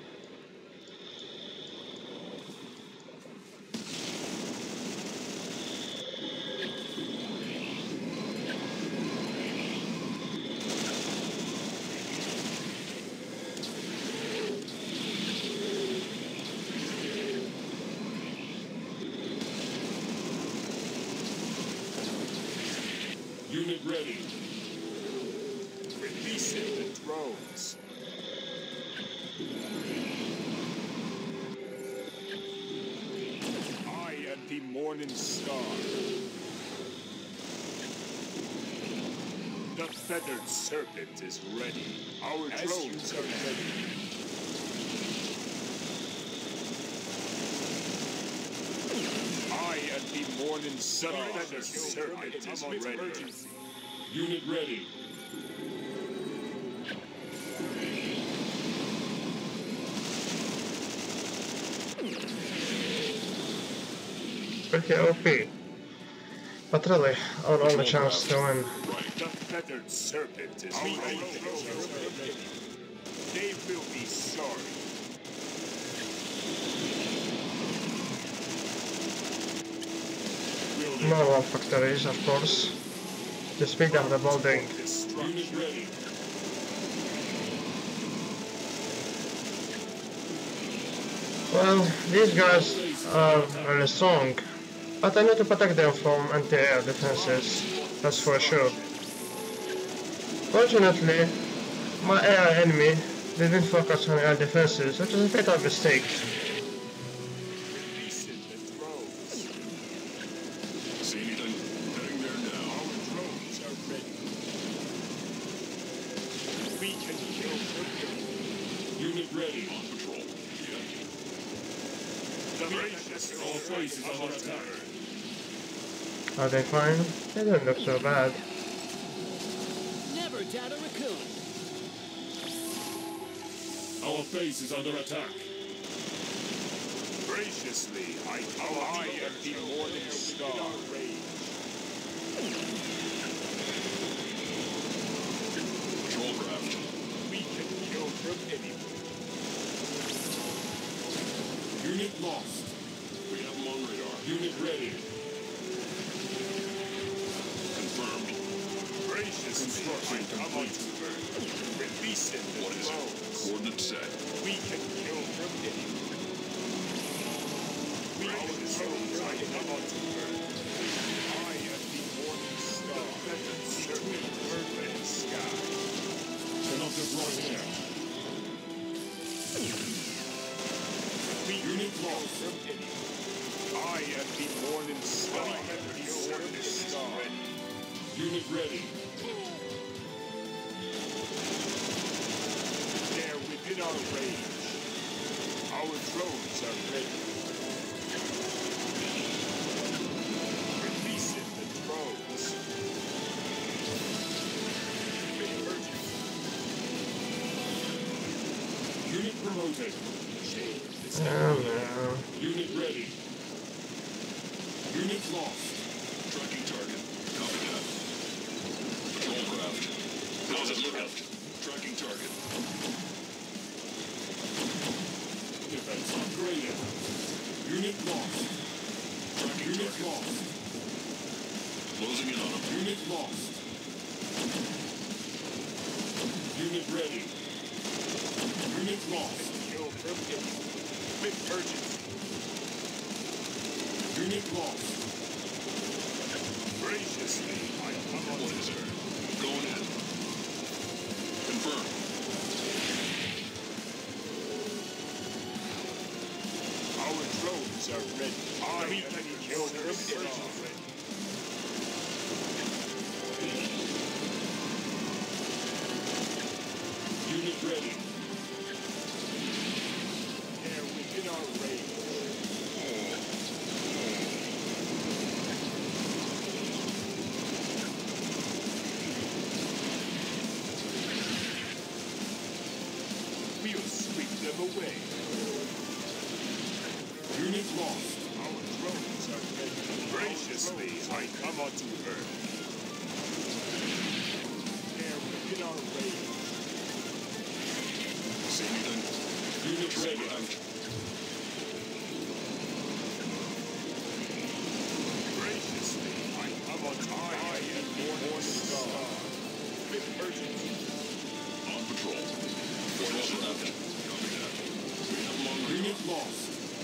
Unit ready. Releasing the drones. I am the morning star. The feathered serpent is ready. Our drones are ready. I am the morning star. The feathered serpent is ready. Unit ready. Pretty OP. But really, our only chance to win. The feathered serpent is ready. They will be sorry. More factories, of course. The speed of the building. Unit ready. Well, these guys are really strong, but I need to protect them from anti-air defenses, that's for sure. Fortunately, my air enemy didn't focus on air defenses, which is a bit of a mistake. Releasing the drones. See anything? Heading there now. Our drones are ready. We can kill them. Unit ready. On patrol. Yeah. The gracious All places under attack. Are they fine? They don't look so bad. Never doubt a raccoon. Our base is under attack. Graciously, I am the morning star. Patrol craft. We can kill from anywhere. Unit lost. We have them on radar. Unit ready. Confirmed. Graciously, Construction I come complete. unto Earth. Releasing the What is it? drones. Coordinate set. We can kill from anywhere. We can kill from anywhere. I am the morning star. Between earth and sky. Cannot deploy here. We Unit can kill lost. from anywhere. I am the morning star. I am the morning star. Unit ready. They're within our range. Our drones are ready. Releasing the drones. Emergency. Unit promoted. Change this. Oh no. Unit ready. Unit lost. Tracking target. Copy that. Patrol craft. How's it lookout? Tracking target. Defense upgraded. Unit lost. Tracking Unit target. lost. Closing in on them. Unit lost. Unit ready. Unit lost. Kill from anywhere. With urgency. Unit lost. Graciously, I come on What is to it? Earth. Going in. Confirmed. Our drones are ready. We can kill from anywhere. Unit ready. They're within our range. We'll sweep them away. Unit lost. Our drones are ready. Graciously, I come unto Earth. They're within our range. See anything? Unit ready. Craft. Graciously, I come unto I am morning star. With urgency. On patrol. Patrol craft. Copy that. We have them on radar. Unit lost.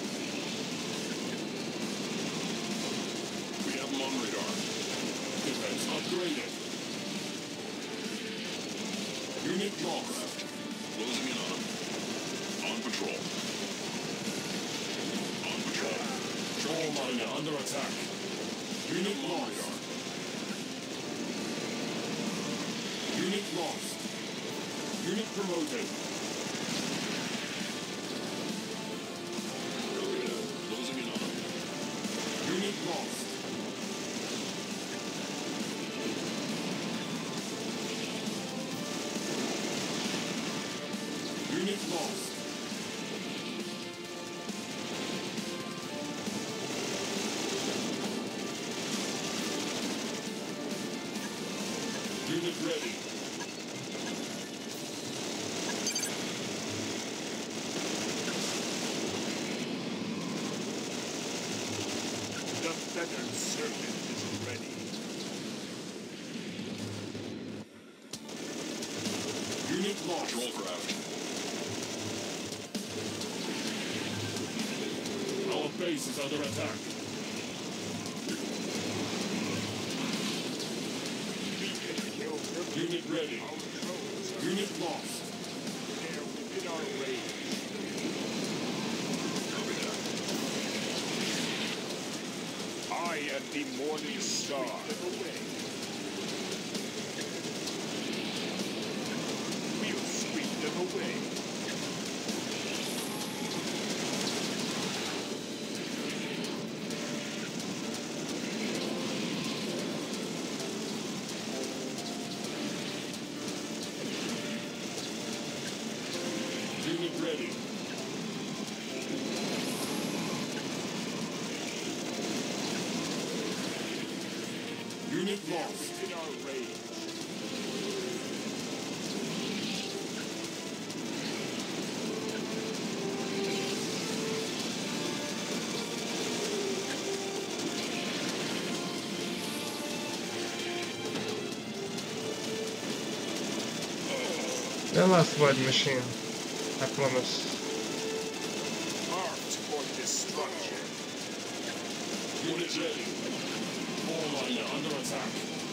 We have them on radar. Defense upgraded. Unit lost. Craft. Closing in on them. On patrol. On patrol. Troll miner under attack. Unit On lost. radar. Unit lost. Unit promoted. Copy that. Closing in on them. Unit lost. Unit lost. Unit ready. The feathered serpent is ready. Unit lost. Patrol craft. Our base is under attack. We can kill from Unit ready. our drones are Unit lost. They're within our range. Copy that. I am the morning star. Away. We'll sweep them away. Unit ready. Unit lost. In our range. The last word machine, I promise. Marked for destruction. Unit ready. All liner under attack.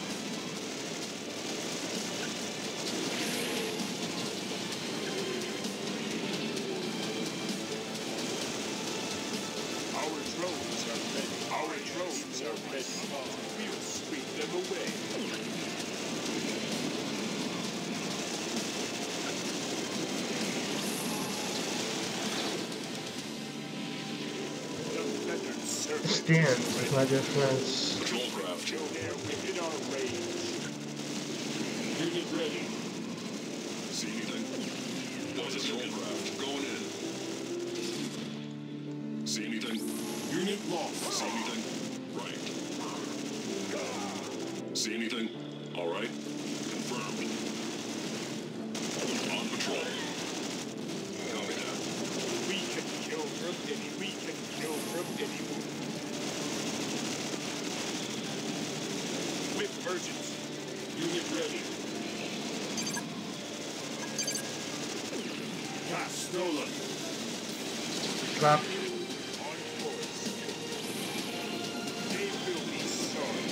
Our drones are ready. Our drones are ready. We'll sweep them away. The feathered serpent Stand, my dear friends. Patrol craft. They're within our range. Unit ready. See anything? Patrol craft. Going in. See anything? Unit lost. See anything? Right. See anything? All right. Confirmed. On patrol. Copy that. We can kill from anyone. With urgency. Unit ready. Gas stolen. Clap. On course. They will be sorry.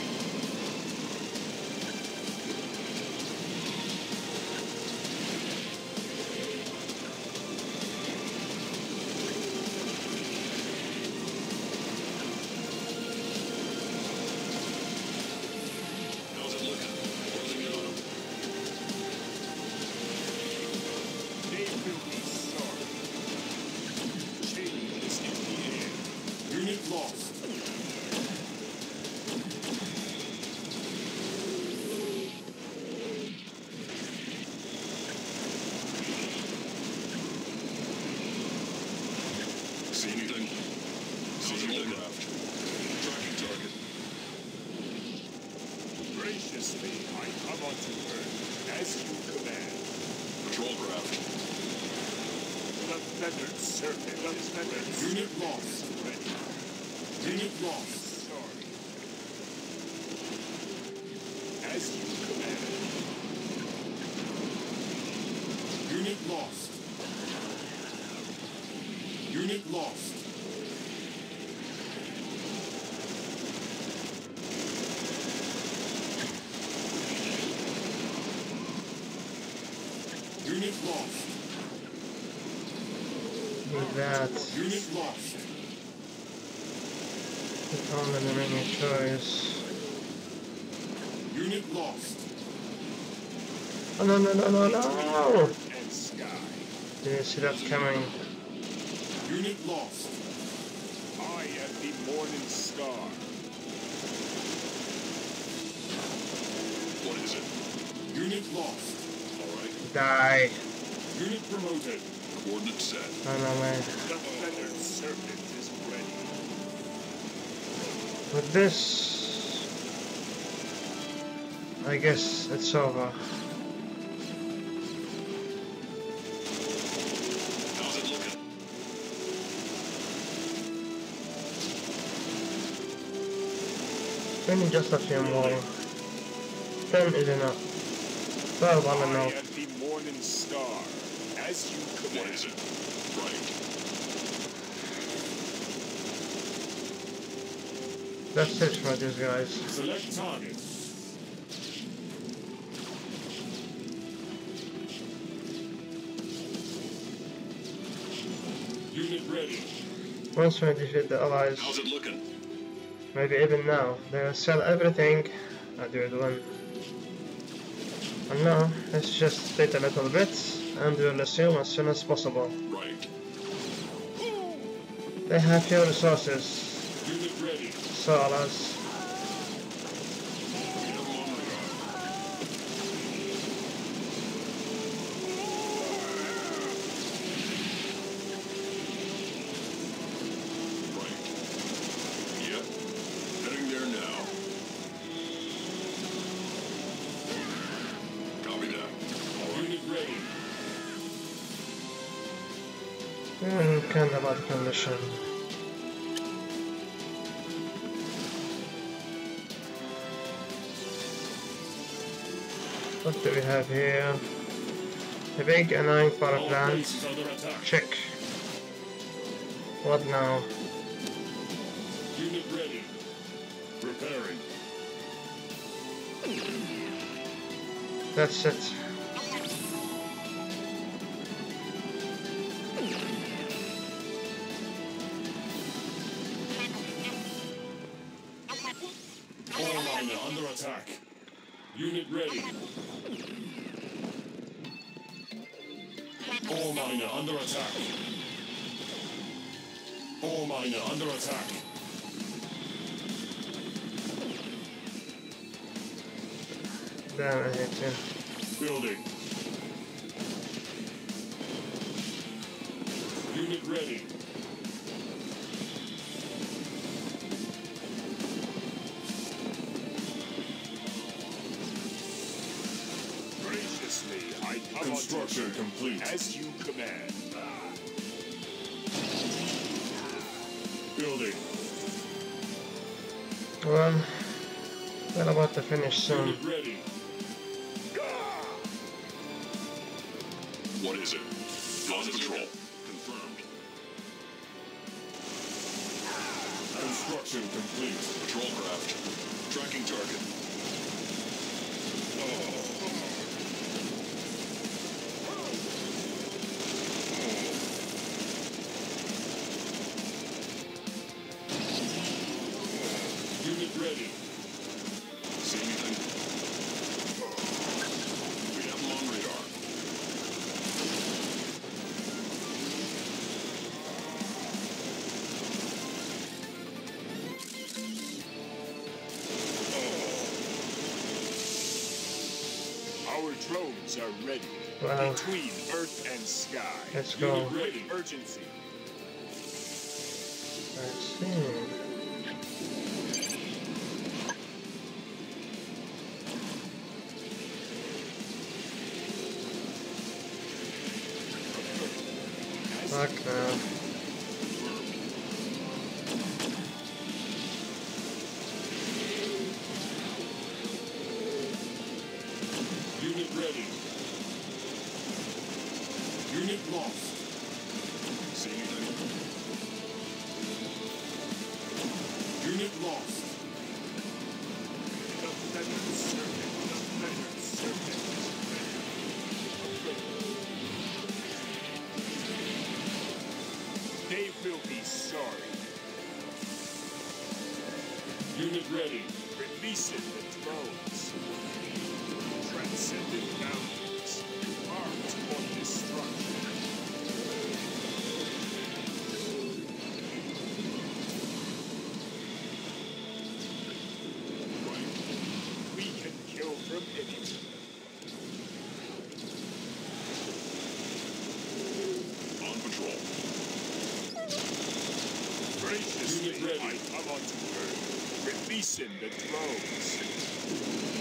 How's it looking? Closing in on them. They will be sorry. Change is in the air. Unit lost. See anything? See anything? Craft. Tracking target. Graciously, I come unto earth as you command. Patrol craft. The feathered serpent is ready. Unit lost. Ready. Unit lost. Sorry. As you command. Unit lost. Unit lost. Unit lost. With that, Unit lost. it's only the remaining choice. Unit lost. Oh no no no no no! And sky. Didn't see that coming. Unit lost. I am the morning star. What is it? Unit lost. All right. Die. Unit promoted. Coordinates set. Oh no man. The feathered serpent is ready. With this, I guess it's over. How's it looking? Maybe just a few more. 10 is enough. 12 I don't I know. am the morning star. As you What command. is it? Right. That's it for these guys. Select target. Unit ready. Once we defeat the allies, How's it looking? maybe even now, they will sell everything and do it win. And now, let's just wait a little bit and we'll assume as soon as possible. Right. They have few resources, Unit ready. so alas. We have them on radar. Right. Yep. Heading there now. kind of bad condition. What do we have here? The big annoying power Our plant. base is under attack. Check. What now? Unit ready. Repairing. That's it. Ore miner under attack. Unit ready. Ore miner under attack. Ore miner under attack. Damn, I hate you. Building. Unit ready. Graciously, I come Construction unto you complete. as you command. Building. Well, we're about to finish soon. Unit ready. What is it? On patrol. Confirmed. Construction complete. Patrol craft. Tracking target. Unit ready. See anything? We have them on radar. Our drones are ready. Wow. Between Earth and sky. Let's go. Unit ready. Urgency. Let's see. Fuck no. Unit ready. Unit lost. See anything? Unit lost. The feathered serpent. The feathered serpent. They will be sorry. Unit ready. Releasing the drones. Transcendent boundaries. Armed for destruction. We can kill from anywhere. On patrol. Graciously, Unit ready. I come onto Earth, releasing the drones.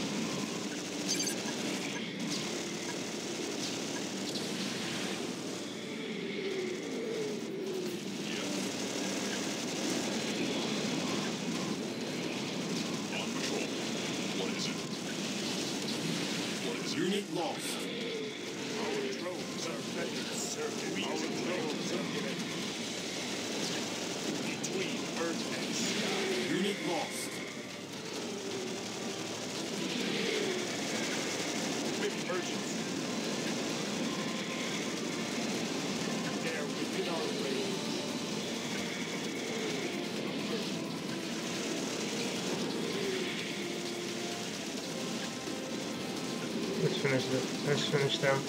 On patrol. What is it? What is it? Unit lost. Our drones are feathered serpent. Our drones are ready. Between Earth and sky. Unit lost. With urgency. They're within our range. Let's finish it. Let's finish them.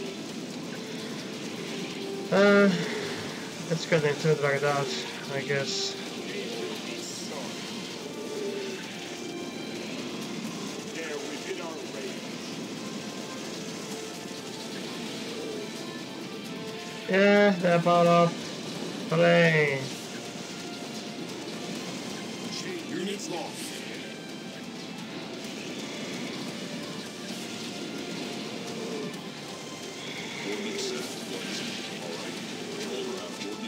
Let's get into it like that, I guess. They will be sorry. They're within our range. Yeah, they're part of play. Units lost. Coordinates set. What is it? All right. Patrol craft.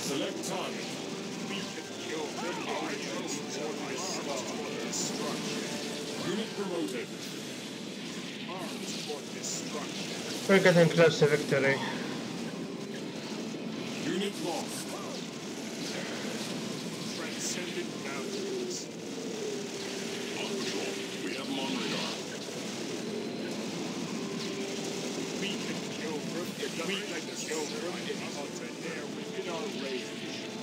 Select target. We can kill them. I transport my star for destruction. Unit promoted. Arms for destruction. We're getting close to victory. Unit lost. Transcendent boundaries. On patrol. We have them on radar. We can kill them. We can kill them because they're within our range.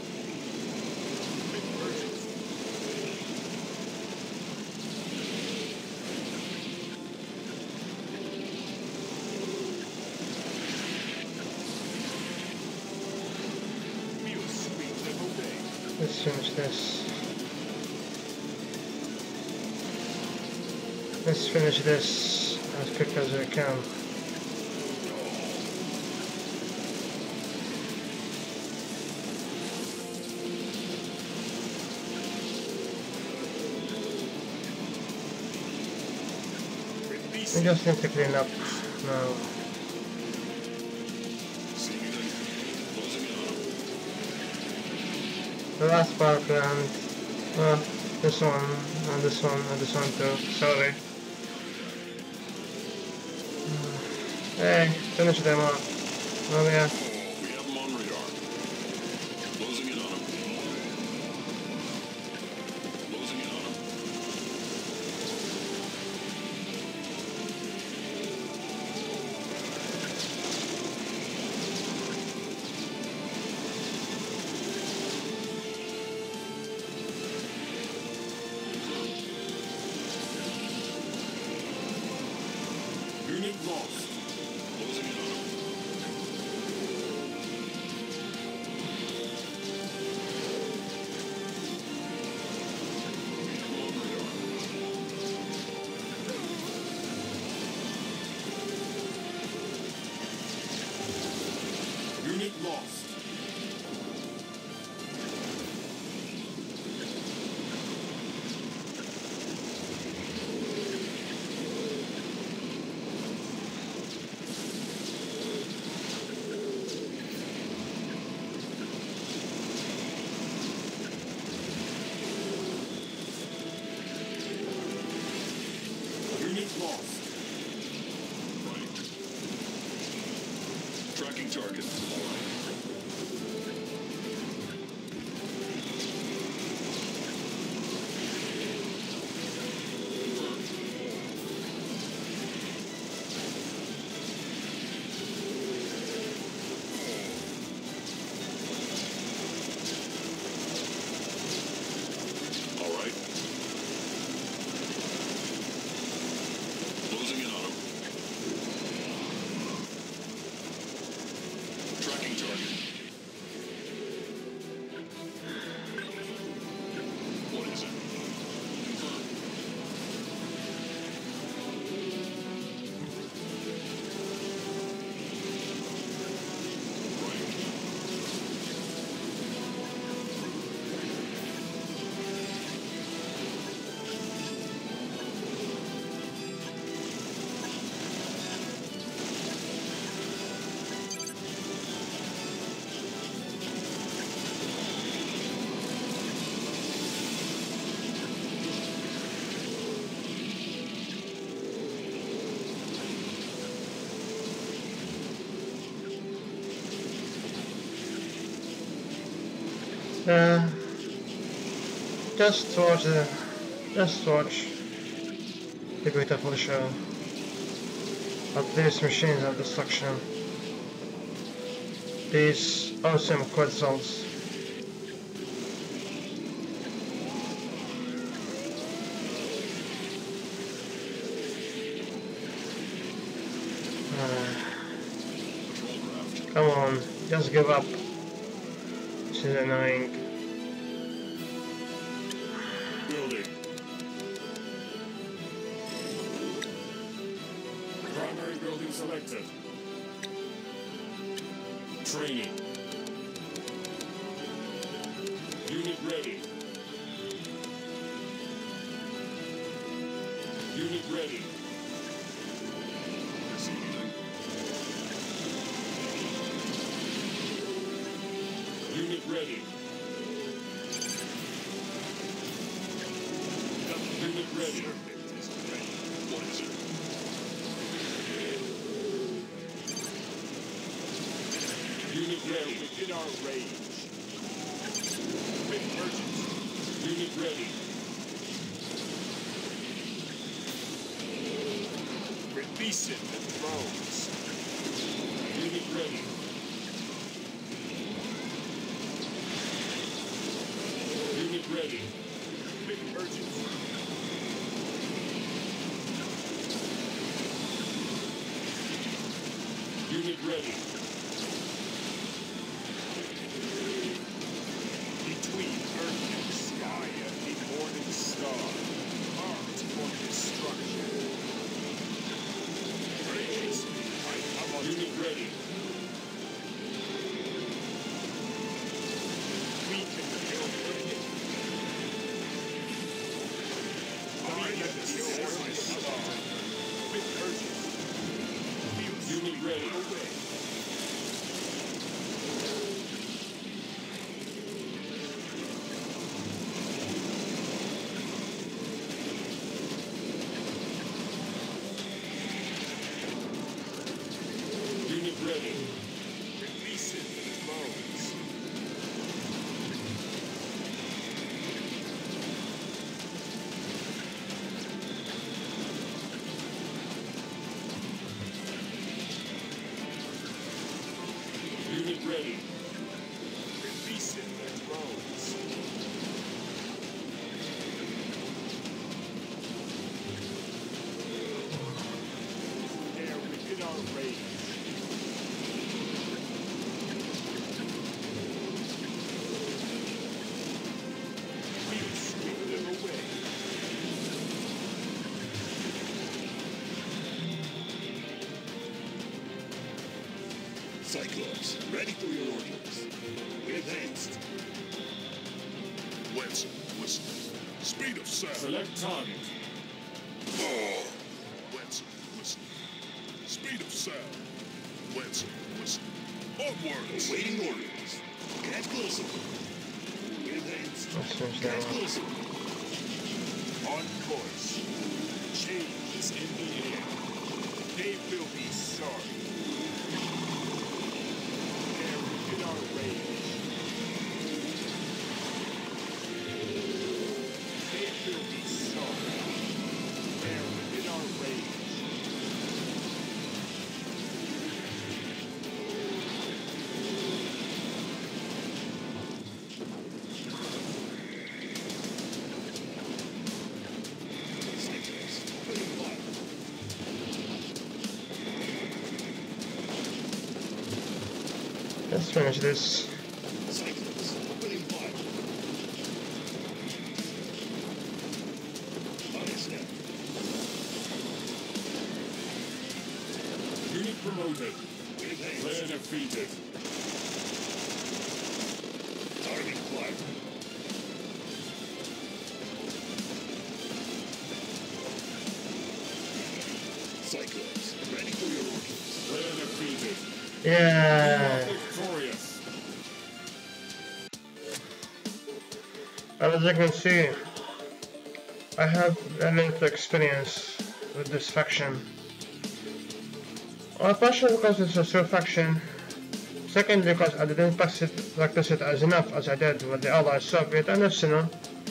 Convergence. We'll sweep them away. Let's finish this. Let's finish this as quick as we can. We just need to clean up now. See anything? Closing in on them. The last power plant. This one, and this one, and this one too. Sorry. Hey, finish them up. Oh yeah. We have them on radar. Closing in on them. Closing in on them. Unit lost. Closing in on them. We have them on radar. Unit lost. Unit lost. Right. Tracking target. All right. All right. Closing in on them. Tracking target. What is it? Confirmed. Right. Uh, just watch the beautiful show of these machines of destruction. These awesome quetzals. Come on, just give up. This is annoying. Building. Primary building selected. Training. Unit ready. Unit ready. See anything? Unit Unit ready. Unit ready. What is it? Unit ready. Within our range. With urgency. Unit ready. Releasing the drones. Unit ready. Unit ready. With urgency. Unit ready. Between Earth and sky and the morning star. Armed for destruction. Praise me, I come on. Unit ready. We can kill them. I am the morning star. With urgency. Unit ready. Away. Unit ready. Releasing the drones. Unit ready. Releasing the drones. They're within our range. We'll sweep them away. Cyclops, ready for your orders. With haste. Wetzel, listen. Speed of sound. Select target. Wetzel, listen. Speed of sound. Wetzel, listen. Onwards. Awaiting orders. Catch closer. With haste. Catch closer. On course. Change is in the air. They will be sorry. They're within our range. They will be sorry. They're within our range. Cyclops, opening fire. Let's finish this. Cyclops, opening fire. On its neck. Unit promoted. With haste. Player defeated. Target fire. Cyclops, ready for your orders. Player defeated. Yeah. Victorious. Well, as you can see, I have a little experience with this faction. Well, partially because it's a slow faction. Secondly, because I didn't practice it as enough as I did with the Allies, Soviet, and Arsenal.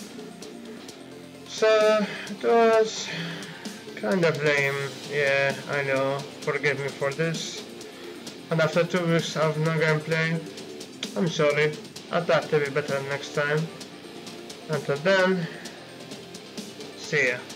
So it was kind of lame. Yeah, I know. Forgive me for this. And after 2 weeks of no gameplay, I'm sorry. I'll try to be better next time. Until then, see ya.